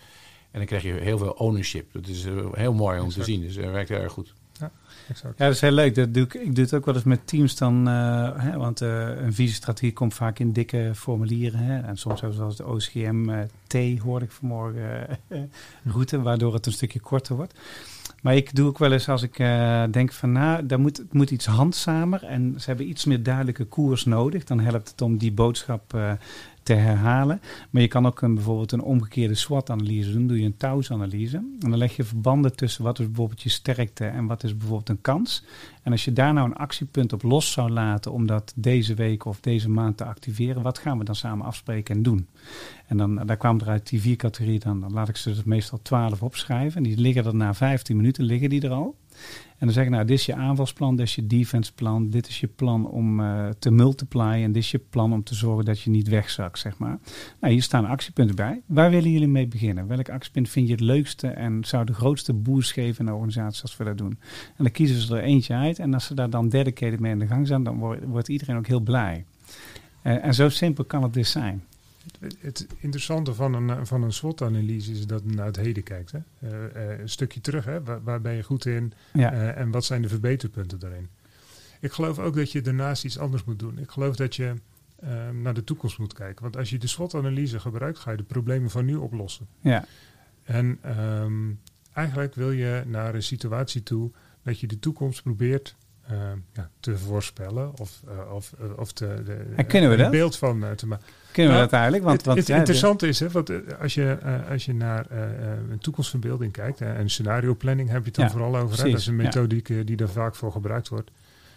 En dan krijg je heel veel ownership. Dat is heel mooi om te zien. Dus dat werkt heel erg goed. Ja, exact. Ja, dat is heel leuk. Ik doe het ook wel eens met teams dan. Want een visiestrategie komt vaak in dikke formulieren. Hè? En soms hebben we zoals de OSGM-T, hoorde ik vanmorgen, route, waardoor het een stukje korter wordt. Maar ik doe ook wel eens als ik denk van daar moet iets handzamer en ze hebben iets meer duidelijke koers nodig. Dan helpt het om die boodschap te herhalen. Maar je kan ook bijvoorbeeld een omgekeerde SWOT-analyse doen. Doe je een TAUS-analyse. En dan leg je verbanden tussen wat is bijvoorbeeld je sterkte en wat is bijvoorbeeld een kans. En als je daar nou een actiepunt op los zou laten om dat deze week of deze maand te activeren, wat gaan we dan samen afspreken en doen? En daar kwamen er uit die 4 categorieën, dan laat ik ze dus meestal 12 opschrijven. En die liggen er na 15 minuten, liggen die er al. En dan zeg ik, dit is je aanvalsplan, dit is je defenseplan, dit is je plan om te multiplyen en dit is je plan om te zorgen dat je niet wegzakt, zeg maar. Nou, hier staan actiepunten bij. Waar willen jullie mee beginnen? Welk actiepunt vind je het leukste en zou de grootste boost geven in de organisatie als we dat doen? En dan kiezen ze er eentje uit en als ze daar dan dedicated mee aan de gang zijn, dan wordt iedereen ook heel blij. En zo simpel kan het dus zijn. Het interessante van een SWOT-analyse is dat het naar het heden kijkt. Hè? Een stukje terug, hè? Waar ben je goed in en wat zijn de verbeterpunten daarin. Ik geloof ook dat je daarnaast iets anders moet doen. Ik geloof dat je naar de toekomst moet kijken. Want als je de SWOT-analyse gebruikt, ga je de problemen van nu oplossen. Ja. En eigenlijk wil je naar een situatie toe dat je de toekomst probeert te voorspellen of kunnen we dat? Een beeld van te maken. Kunnen we dat eigenlijk? Want het interessante is, hè, want als je naar een toekomstverbeelding kijkt, en scenario planning heb je het dan vooral over. Hè, dat is een methodiek die daar vaak voor gebruikt wordt.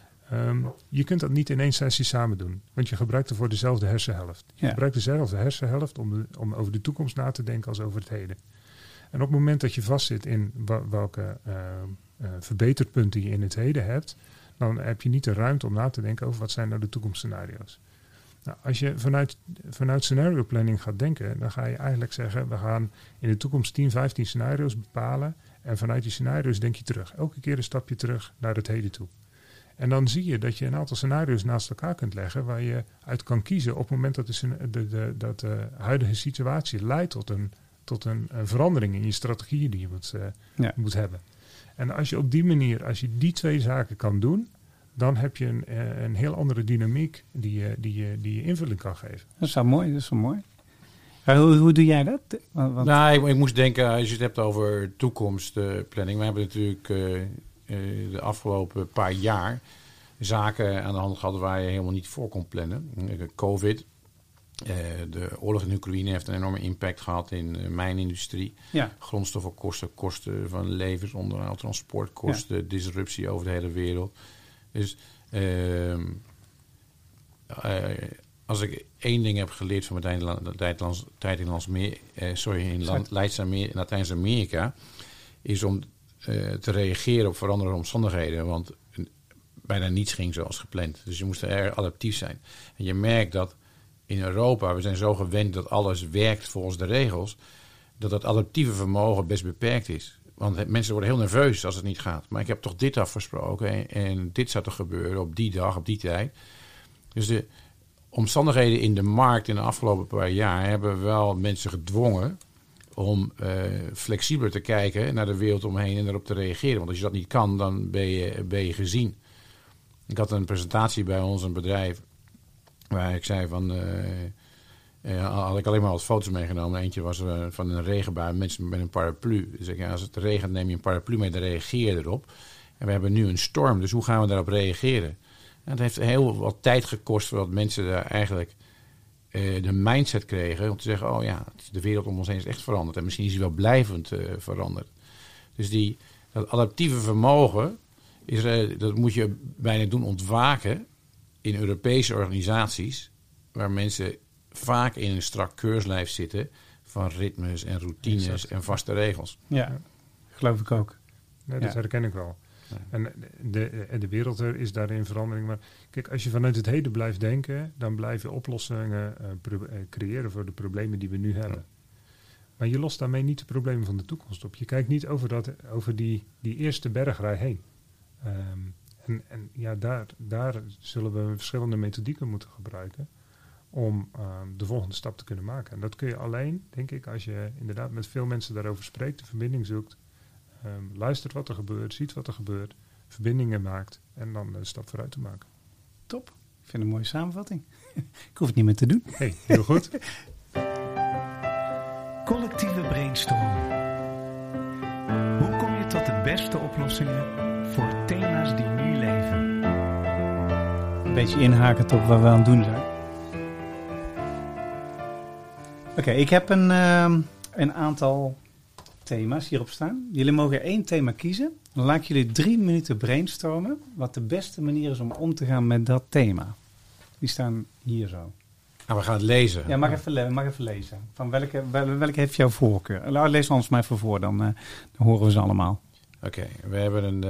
Je kunt dat niet in 1 sessie samen doen, want je gebruikt ervoor dezelfde hersenhelft. Je gebruikt dezelfde hersenhelft om over de toekomst na te denken als over het heden. En op het moment dat je vastzit in welke verbeterpunten je in het heden hebt, dan heb je niet de ruimte om na te denken over wat zijn nou de toekomstscenario's. Nou, als je vanuit scenario planning gaat denken, dan ga je eigenlijk zeggen, we gaan in de toekomst 10, 15 scenario's bepalen en vanuit die scenario's denk je terug. Elke keer een stapje terug naar het heden toe. En dan zie je dat je een aantal scenario's naast elkaar kunt leggen waar je uit kan kiezen op het moment dat de huidige situatie leidt tot een verandering in je strategieën die je moet hebben. En als je op die manier, als je die 2 zaken kan doen, dan heb je een heel andere dynamiek die je invulling kan geven. Dat is wel mooi. Hoe doe jij dat? Nou, ik moest denken, als je het hebt over toekomstplanning. We hebben natuurlijk de afgelopen paar jaar zaken aan de hand gehad waar je helemaal niet voor kon plannen. COVID, de oorlog in Oekraïne heeft een enorme impact gehad in de mijnindustrie. Ja. Grondstoffenkosten, kosten van levensonderhoud, transportkosten, disruptie over de hele wereld. Dus als ik 1 ding heb geleerd van mijn tijd in Latijns-Amerika, is om te reageren op veranderende omstandigheden. Want bijna niets ging zoals gepland. Dus je moest erg adaptief zijn. En je merkt dat in Europa, we zijn zo gewend dat alles werkt volgens de regels, dat het adaptieve vermogen best beperkt is. Want mensen worden heel nerveus als het niet gaat. Maar ik heb toch dit afgesproken en dit zou toch gebeuren op die dag, op die tijd. Dus de omstandigheden in de markt in de afgelopen paar jaar hebben wel mensen gedwongen om flexibeler te kijken naar de wereld omheen en erop te reageren. Want als je dat niet kan, dan ben je gezien. Ik had een presentatie bij ons, een bedrijf, waar ik zei van had ik alleen maar wat foto's meegenomen. Eentje was van een regenbui, mensen met een paraplu. Dus ik, als het regent neem je een paraplu mee, dan reageer je erop. En we hebben nu een storm, dus hoe gaan we daarop reageren? En het heeft heel wat tijd gekost voordat mensen daar eigenlijk de mindset kregen om te zeggen, oh ja, de wereld om ons heen is echt veranderd. En misschien is die wel blijvend veranderd. Dus dat adaptieve vermogen, dat moet je bijna doen ontwaken in Europese organisaties, waar mensen vaak in een strak keurslijf zitten van ritmes en routines en vaste regels. Ja, geloof ik ook. Ja, dat herken ik wel. Ja. En de wereld is daarin verandering. Maar kijk, als je vanuit het heden blijft denken, dan blijf je oplossingen creëren voor de problemen die we nu hebben. Ja. Maar je lost daarmee niet de problemen van de toekomst op. Je kijkt niet over die eerste bergrij heen. En daar zullen we verschillende methodieken moeten gebruiken om de volgende stap te kunnen maken. En dat kun je alleen, denk ik, als je inderdaad met veel mensen daarover spreekt, de verbinding zoekt, luistert wat er gebeurt, ziet wat er gebeurt, verbindingen maakt en dan de stap vooruit te maken. Top. Ik vind het een mooie samenvatting. Ik hoef het niet meer te doen. Hey, heel goed. Collectieve brainstorm. Hoe kom je tot de beste oplossingen voor thema's die nu leven? Een beetje inhakend op wat we aan het doen zijn. Oké, ik heb een aantal thema's hierop staan. Jullie mogen 1 thema kiezen. Dan laat ik jullie 3 minuten brainstormen wat de beste manier is om te gaan met dat thema. Die staan hier zo. Nou, we gaan het lezen. Ja, mag even lezen. Van welke heeft jouw voorkeur? Lees ons maar even voor, dan horen we ze allemaal. Oké, we hebben een...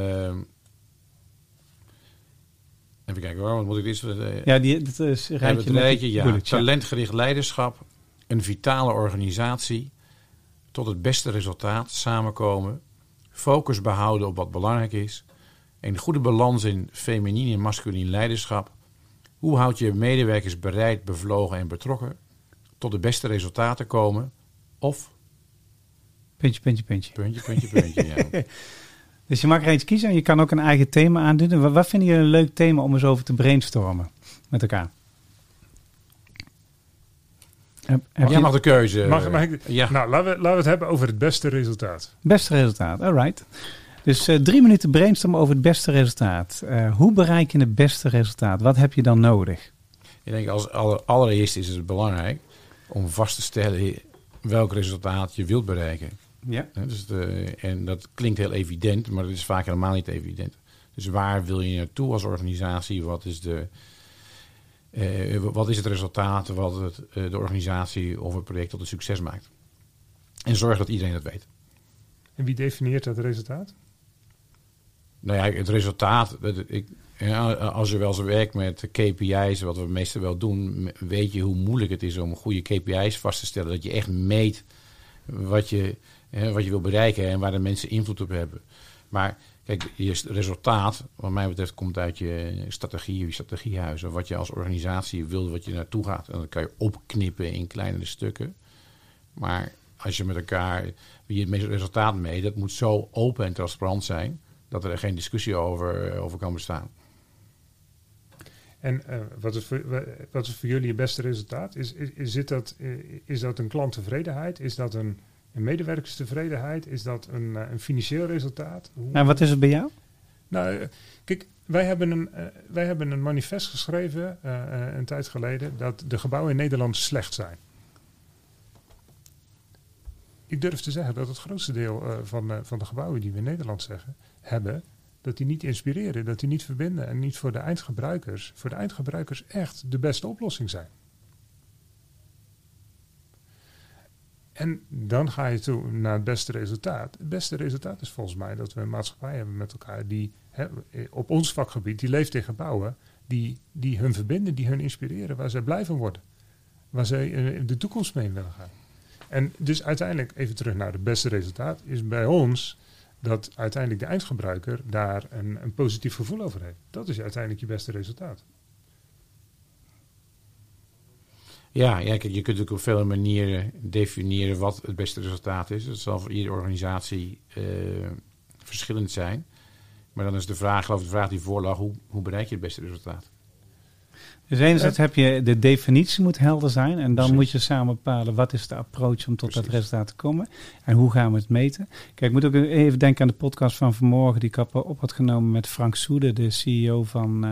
even kijken hoor, wat moet ik dit... Dit is een rijtje. Talentgericht leiderschap, een vitale organisatie, tot het beste resultaat samenkomen, focus behouden op wat belangrijk is, een goede balans in feminien en masculien leiderschap. Hoe houd je medewerkers bereid, bevlogen en betrokken tot de beste resultaten komen? Of... Puntje. Ja. Dus je mag er eentje kiezen en je kan ook een eigen thema aandoen. Wat vinden jullie een leuk thema om eens over te brainstormen met elkaar? Jij mag de keuze. Mag ik? Ja. Nou, laten we het hebben over het beste resultaat. Beste resultaat, alright. Dus 3 minuten brainstormen over het beste resultaat. Hoe bereik je het beste resultaat? Wat heb je dan nodig? Ik denk allereerst is het belangrijk om vast te stellen welk resultaat je wilt bereiken. Ja. Dus en dat klinkt heel evident, maar dat is vaak helemaal niet evident. Dus waar wil je naartoe als organisatie? Wat is het resultaat wat de organisatie of het project tot een succes maakt? En zorg dat iedereen dat weet. En wie definieert dat resultaat? Nou ja, het resultaat... als je wel eens werkt met KPI's, wat we meestal wel doen, weet je hoe moeilijk het is om goede KPI's vast te stellen. Dat je echt meet wat je wil bereiken en waar de mensen invloed op hebben. Maar kijk, je resultaat, wat mij betreft, komt uit je strategie, je strategiehuis. Of wat je als organisatie wil, wat je naartoe gaat. En dat kan je opknippen in kleinere stukken. Maar als je met elkaar wie het meeste resultaat mee, dat moet zo open en transparant zijn dat er geen discussie over kan bestaan. En wat is voor jullie het beste resultaat? Is dat een klanttevredenheid? Is dat een medewerkerstevredenheid? Is dat een financieel resultaat? En wat is het bij jou? Nou, kijk, wij hebben een manifest geschreven een tijd geleden dat de gebouwen in Nederland slecht zijn. Ik durf te zeggen dat het grootste deel van de gebouwen die we in Nederland hebben, dat die niet inspireren, dat die niet verbinden en niet voor de eindgebruikers echt de beste oplossing zijn. En dan ga je toe naar het beste resultaat. Het beste resultaat is volgens mij dat we een maatschappij hebben met elkaar die op ons vakgebied, die leeft in gebouwen, die hun verbinden, die hun inspireren, waar zij blij van worden. Waar zij de toekomst mee willen gaan. En dus uiteindelijk, even terug naar het beste resultaat, is bij ons dat uiteindelijk de eindgebruiker daar een positief gevoel over heeft. Dat is uiteindelijk je beste resultaat. Ja, kijk, je kunt natuurlijk op vele manieren definiëren wat het beste resultaat is. Dat zal voor iedere organisatie verschillend zijn. Maar dan is de vraag die voorlag, hoe bereik je het beste resultaat? Dus enerzijds heb je de definitie moet helder zijn. En dan moet je samen bepalen wat is de approach om tot dat resultaat te komen. En hoe gaan we het meten. Kijk, ik moet ook even denken aan de podcast van vanmorgen die ik op had genomen met Frank Soede, de CEO van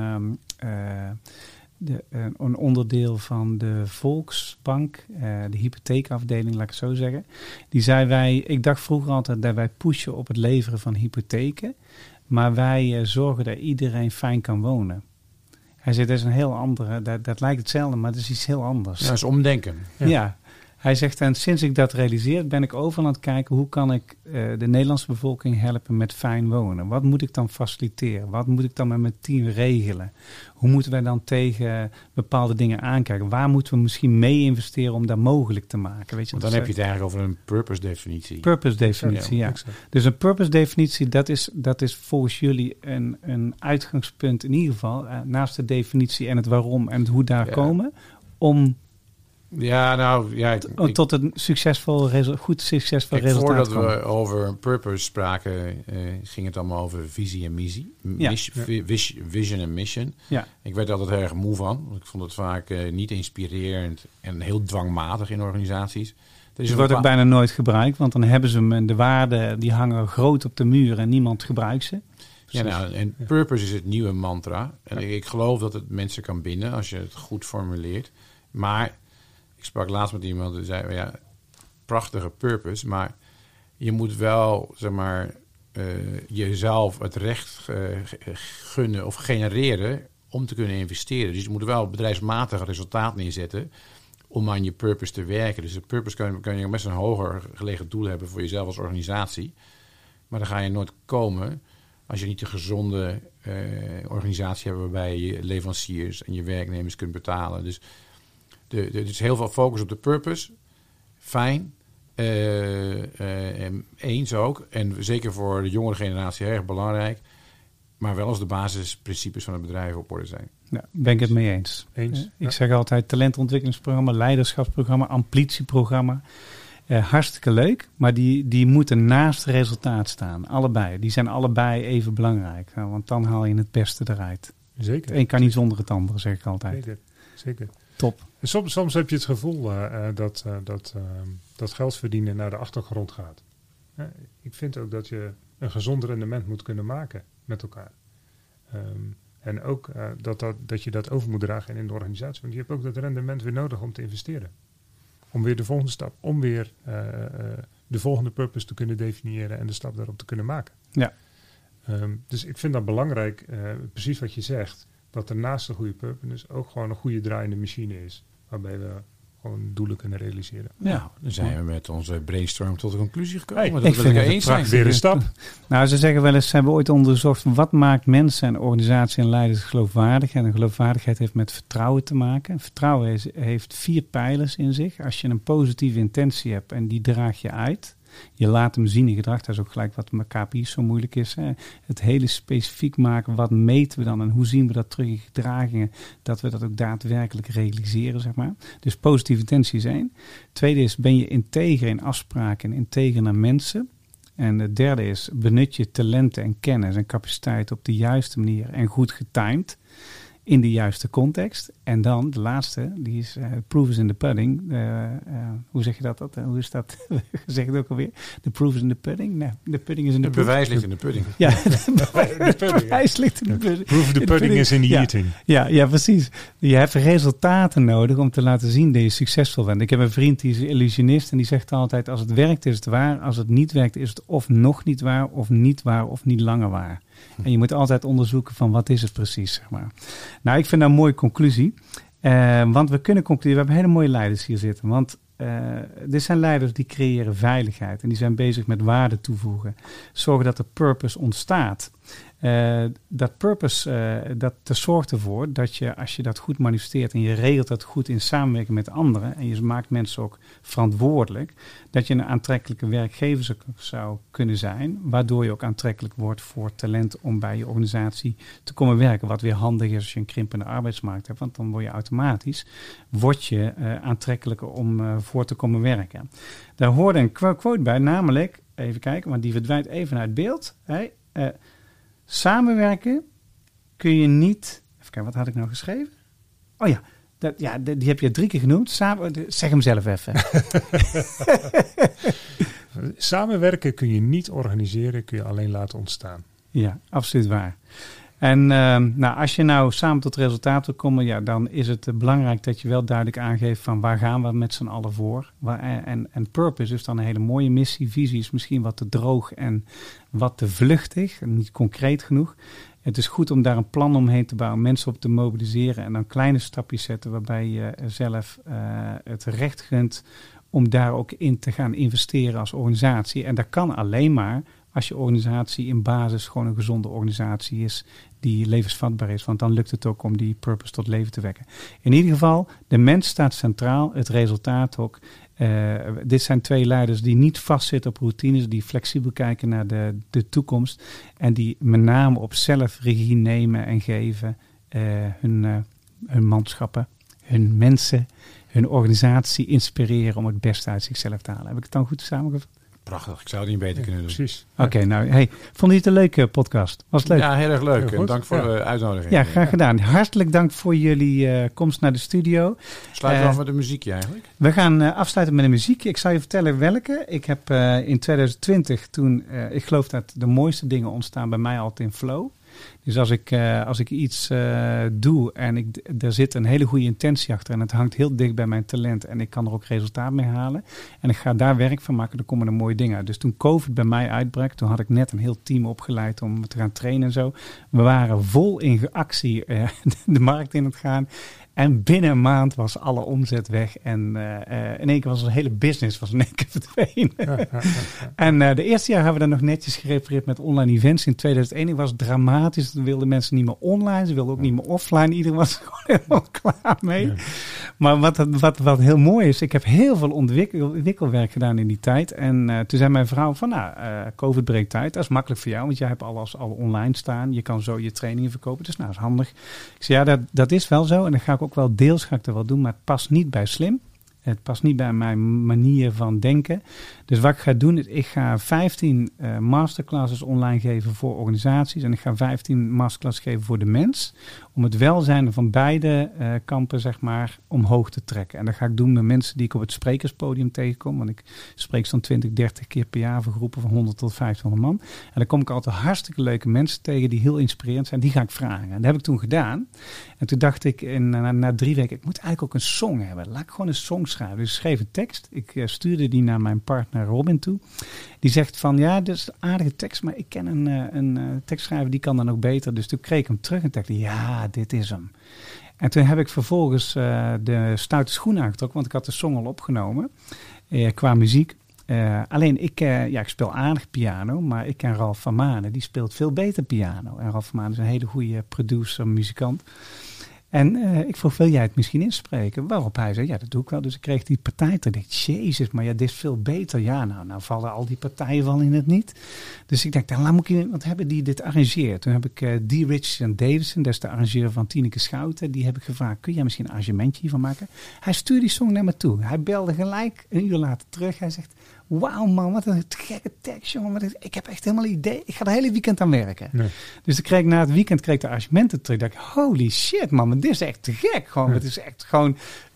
een onderdeel van de Volksbank, de hypotheekafdeling, laat ik het zo zeggen. Die zei ik dacht vroeger altijd dat wij pushen op het leveren van hypotheken. Maar wij zorgen dat iedereen fijn kan wonen. Hij zegt, dat is een heel andere, dat lijkt hetzelfde, maar dat is iets heel anders. Ja, dat is omdenken. Ja. Hij zegt, en sinds ik dat realiseer, ben ik overal aan het kijken, hoe kan ik de Nederlandse bevolking helpen met fijn wonen? Wat moet ik dan faciliteren? Wat moet ik dan met mijn team regelen? Hoe moeten wij dan tegen bepaalde dingen aankijken? Waar moeten we misschien mee investeren om dat mogelijk te maken? Weet je, want dan heb je het eigenlijk over een purpose-definitie. Purpose-definitie, ja. Dus een purpose-definitie, dat is volgens jullie een uitgangspunt in ieder geval, naast de definitie en het waarom en het hoe daar komen, om tot een goed succesvol resultaat voordat te komen? we over purpose spraken, ging het allemaal over visie en missie. Vision en mission. Ja. Ik werd altijd erg moe van. Want ik vond het vaak niet inspirerend en heel dwangmatig in organisaties. Het wordt ook bijna nooit gebruikt, want dan hebben ze hem en de waarden die hangen groot op de muur en niemand gebruikt ze. Ja, en purpose is het nieuwe mantra. En ik geloof dat het mensen kan binden als je het goed formuleert. Maar ik sprak laatst met iemand die zei, prachtige purpose, maar je moet wel, zeg maar, jezelf het recht gunnen of genereren om te kunnen investeren. Dus je moet wel bedrijfsmatig resultaat neerzetten om aan je purpose te werken. Dus de purpose kan je best een hoger gelegen doel hebben voor jezelf als organisatie. Maar dan ga je nooit komen als je niet een gezonde organisatie hebt waarbij je leveranciers en je werknemers kunt betalen. Dus er is heel veel focus op de purpose. Fijn. Eens ook. En zeker voor de jongere generatie erg belangrijk. Maar wel als de basisprincipes van het bedrijf op orde zijn. Ja, ben ik het mee eens. Ik zeg altijd talentontwikkelingsprogramma, leiderschapsprogramma, amplitieprogramma. Hartstikke leuk, maar die moeten naast het resultaat staan. Allebei. Die zijn allebei even belangrijk. Want dan haal je het beste eruit. Zeker. Het een kan niet zonder het andere, zeg ik altijd. Zeker. Top. En soms heb je het gevoel dat geld verdienen naar de achtergrond gaat. Ik vind ook dat je een gezond rendement moet kunnen maken met elkaar. En ook dat je dat over moet dragen in de organisatie. Want je hebt ook dat rendement weer nodig om te investeren. Om weer de volgende stap, om weer de volgende purpose te kunnen definiëren en de stap daarop te kunnen maken. Ja. Dus ik vind dat belangrijk, precies wat je zegt, dat er naast een goede purpose ook gewoon een goede draaiende machine is. Waarbij we gewoon doelen kunnen realiseren. Ja, dan zijn we met onze brainstorm tot de conclusie gekomen. Hey, dat ik wil vind ik het eens zijn. Weer een stap. Nou, ze zeggen wel eens, ze hebben ooit onderzocht wat maakt mensen en organisatie en leiders geloofwaardig. En geloofwaardigheid heeft met vertrouwen te maken. Vertrouwen heeft 4 pijlers in zich. Als je een positieve intentie hebt en die draag je uit. Je laat hem zien in gedrag. Dat is ook gelijk wat met KPI's zo moeilijk is. Hè. Het hele specifiek maken. Wat meten we dan en hoe zien we dat terug in gedragingen? Dat we dat ook daadwerkelijk realiseren, zeg maar. Dus positieve intentie is 1. Tweede is, ben je integer in afspraken en integer naar mensen? En de derde is, benut je talenten en kennis en capaciteit op de juiste manier en goed getimed. In de juiste context. En dan de laatste, die is proof is in the pudding. Hoe zeg je dat? Hoe is dat? Zeg het ook alweer. The proof is in the pudding. Nee, de pudding is in de bewijs ligt in de pudding. Ja, de bewijs ligt in de pudding. Proof of the pudding is in the eating. Ja, precies. Je hebt resultaten nodig om te laten zien dat je succesvol bent. Ik heb een vriend die is illusionist en die zegt altijd, als het werkt is het waar. Als het niet werkt is het of nog niet waar of niet langer waar. En je moet altijd onderzoeken van wat is het precies, zeg maar. Nou, ik vind dat een mooie conclusie. Want we kunnen concluderen, we hebben hele mooie leiders hier zitten. Want dit zijn leiders die creëren veiligheid. En die zijn bezig met waarde toevoegen. Zorgen dat de purpose ontstaat. Dat purpose, dat zorgt ervoor dat je, als je dat goed manifesteert en je regelt dat goed in samenwerking met anderen en je maakt mensen ook verantwoordelijk, dat je een aantrekkelijke werkgever zou kunnen zijn, waardoor je ook aantrekkelijk wordt voor talent om bij je organisatie te komen werken. Wat weer handig is als je een krimpende arbeidsmarkt hebt, want dan word je automatisch aantrekkelijker om voor te komen werken. Daar hoorde een quote bij, namelijk, even kijken, want die verdwijnt even uit beeld. Samenwerken kun je niet... Even kijken, wat had ik nou geschreven? Oh ja, die heb je 3 keer genoemd. Zeg hem zelf even. Samenwerken kun je niet organiseren, kun je alleen laten ontstaan. Ja, absoluut waar. En als je nou samen tot resultaten wil komen, dan is het belangrijk dat je wel duidelijk aangeeft van waar gaan we met z'n allen voor. En purpose is dan een hele mooie missie. Visie is misschien wat te droog en wat te vluchtig, niet concreet genoeg. Het is goed om daar een plan omheen te bouwen, mensen op te mobiliseren en dan kleine stapjes zetten waarbij je zelf het recht gunt om daar ook in te gaan investeren als organisatie. En dat kan alleen maar als je organisatie in basis gewoon een gezonde organisatie is die levensvatbaar is. Want dan lukt het ook om die purpose tot leven te wekken. In ieder geval, de mens staat centraal, het resultaat ook. Dit zijn 2 leiders die niet vastzitten op routines, die flexibel kijken naar de toekomst en die met name op zelfregie nemen en geven hun manschappen hun mensen, hun organisatie inspireren om het beste uit zichzelf te halen. Heb ik het dan goed samengevat? Prachtig, ik zou het niet beter kunnen doen. Precies. Oké, nou, vond je het een leuke podcast? Was het leuk? Ja, heel erg leuk. Heel En dank voor de uitnodiging. Ja, graag gedaan. Hartelijk dank voor jullie komst naar de studio. Sluiten we af met een muziekje eigenlijk? We gaan afsluiten met een muziek. Ik zal je vertellen welke. Ik heb in 2020 toen, ik geloof dat de mooiste dingen ontstaan bij mij altijd in flow. Dus als ik iets doe en er zit een hele goede intentie achter en het hangt heel dicht bij mijn talent en ik kan er ook resultaat mee halen en ik ga daar werk van maken, dan komen er mooie dingen uit. Dus toen COVID bij mij uitbrak, toen had ik net een heel team opgeleid om te gaan trainen en zo. We waren vol in actie de markt in het gaan. En binnen een maand was alle omzet weg. En in één keer was onze hele business in één keer verdwenen. En de eerste jaar hebben we dat nog netjes gerepareerd met online events. In 2001 het was dramatisch. Toen wilden mensen niet meer online. Ze wilden ook niet meer offline. Iedereen was er gewoon helemaal klaar mee. Ja. Maar wat heel mooi is, ik heb heel veel ontwikkelwerk gedaan in die tijd. En toen zei mijn vrouw van, COVID breekt uit. Dat is makkelijk voor jou, want jij hebt alles al online staan. Je kan zo je trainingen verkopen. Dus dat is handig. Ik zei, ja, dat is wel zo. En dan ga ik ook wel deels wel doen, maar het past niet bij Slim. Het past niet bij mijn manier van denken. Dus wat ik ga doen, is ik ga 15 masterclasses online geven voor organisaties. En ik ga 15 masterclasses geven voor de mens. Om het welzijn van beide kampen, zeg maar, omhoog te trekken. En dat ga ik doen met mensen die ik op het sprekerspodium tegenkom. Want ik spreek zo'n 20, 30 keer per jaar voor groepen van 100 tot 500 man. En dan kom ik altijd hartstikke leuke mensen tegen die heel inspirerend zijn. Die ga ik vragen. En dat heb ik toen gedaan. En toen dacht ik na 3 weken, ik moet eigenlijk ook een song hebben. Laat ik gewoon een song schrijven. Dus ik schreef een tekst. Ik stuurde die naar mijn partner Robin toe. Die zegt van, ja, dit is een aardige tekst, maar ik ken een tekstschrijver, die kan dan ook beter. Dus toen kreeg ik hem terug en dacht ik, ja, dit is hem. En toen heb ik vervolgens de stoute schoenen aangetrokken, want ik had de song al opgenomen qua muziek. Alleen ik speel aardig piano, maar ik ken Ralf van Manen, die speelt veel beter piano. En Ralf van Manen is een hele goede producer, muzikant. En ik vroeg, wil jij het misschien inspreken? Waarop hij zei, ja, dat doe ik wel. Dus ik kreeg die partij. Toen dacht ik, jezus, maar ja, dit is veel beter. Ja, nou vallen al die partijen wel in het niet. Dus ik dacht, dan moet ik iemand hebben die dit arrangeert. Toen heb ik D. Richardson Davidson, dat is de arrangeur van Tineke Schouten. Die heb ik gevraagd, kun jij misschien een arrangementje hiervan maken? Hij stuurde die song naar me toe. Hij belde gelijk een uur later terug. Hij zegt, wauw man, wat een gekke tekst, jongen. Ik heb echt helemaal een idee. Ik ga het hele weekend aan werken. Nee. Dus ik kreeg na het weekend de arrangementen terug. Ik dacht, holy shit man, dit is echt te gek. Gewoon, het is echt gewoon,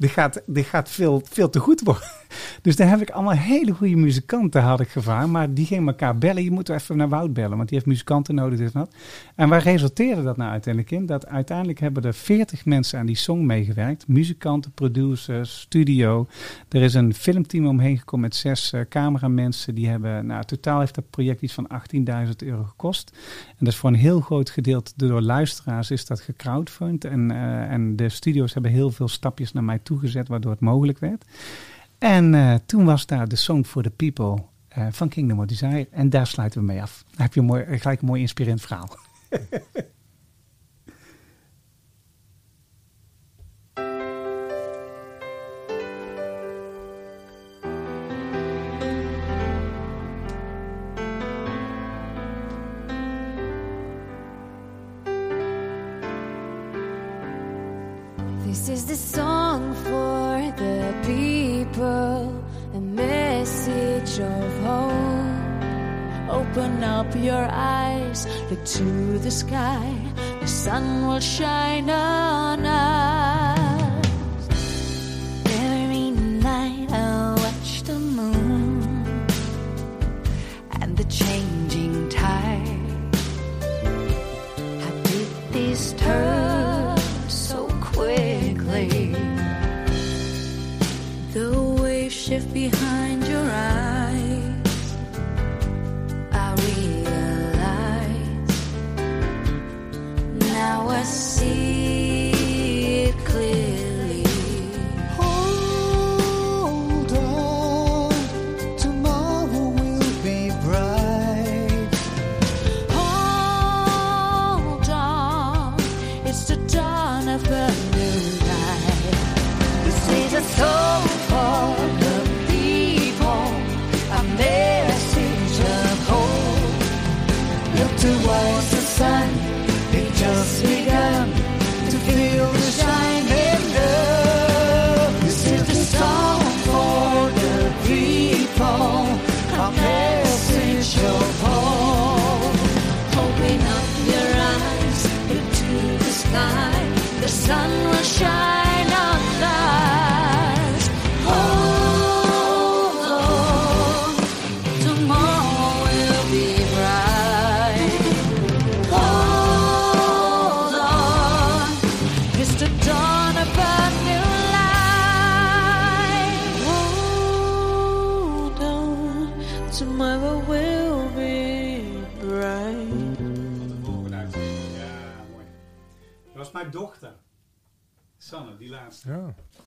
dit gaat veel te goed worden. Dus daar heb ik allemaal hele goede muzikanten had ik gevraagd. Maar die gingen elkaar bellen. Je moet even naar Wout bellen, want die heeft muzikanten nodig. Dit en dat. En waar resulteerde dat nou uiteindelijk in? Dat uiteindelijk hebben er 40 mensen aan die song meegewerkt. Muzikanten, producers, studio. Er is een filmteam omheen gekomen met 6 cameramensen. Die hebben, totaal heeft dat project iets van €18.000 gekost. En dat is voor een heel groot gedeelte door luisteraars is dat gecrowdfund. En de studio's hebben heel veel stapjes naar mij toegezet, waardoor het mogelijk werd. En toen was daar de Song for the People van Kingdom of Desire. En daar sluiten we mee af. Dan heb je gelijk een mooi inspirerend verhaal. This is the song for the people, a message of hope. Open up your eyes, look to the sky, the sun will shine on us. Every night I watch the moon and the changing tide. How did this turn so quickly? The waves shift behind your eyes. I realize now I see it clearly. Hold on, tomorrow will be bright. Hold on, it's the dawn of a new life. This is a song for the people. tomorrow will be bright. Ja, mooi. Dat was mijn dochter. Sanne, die laatste. Ja.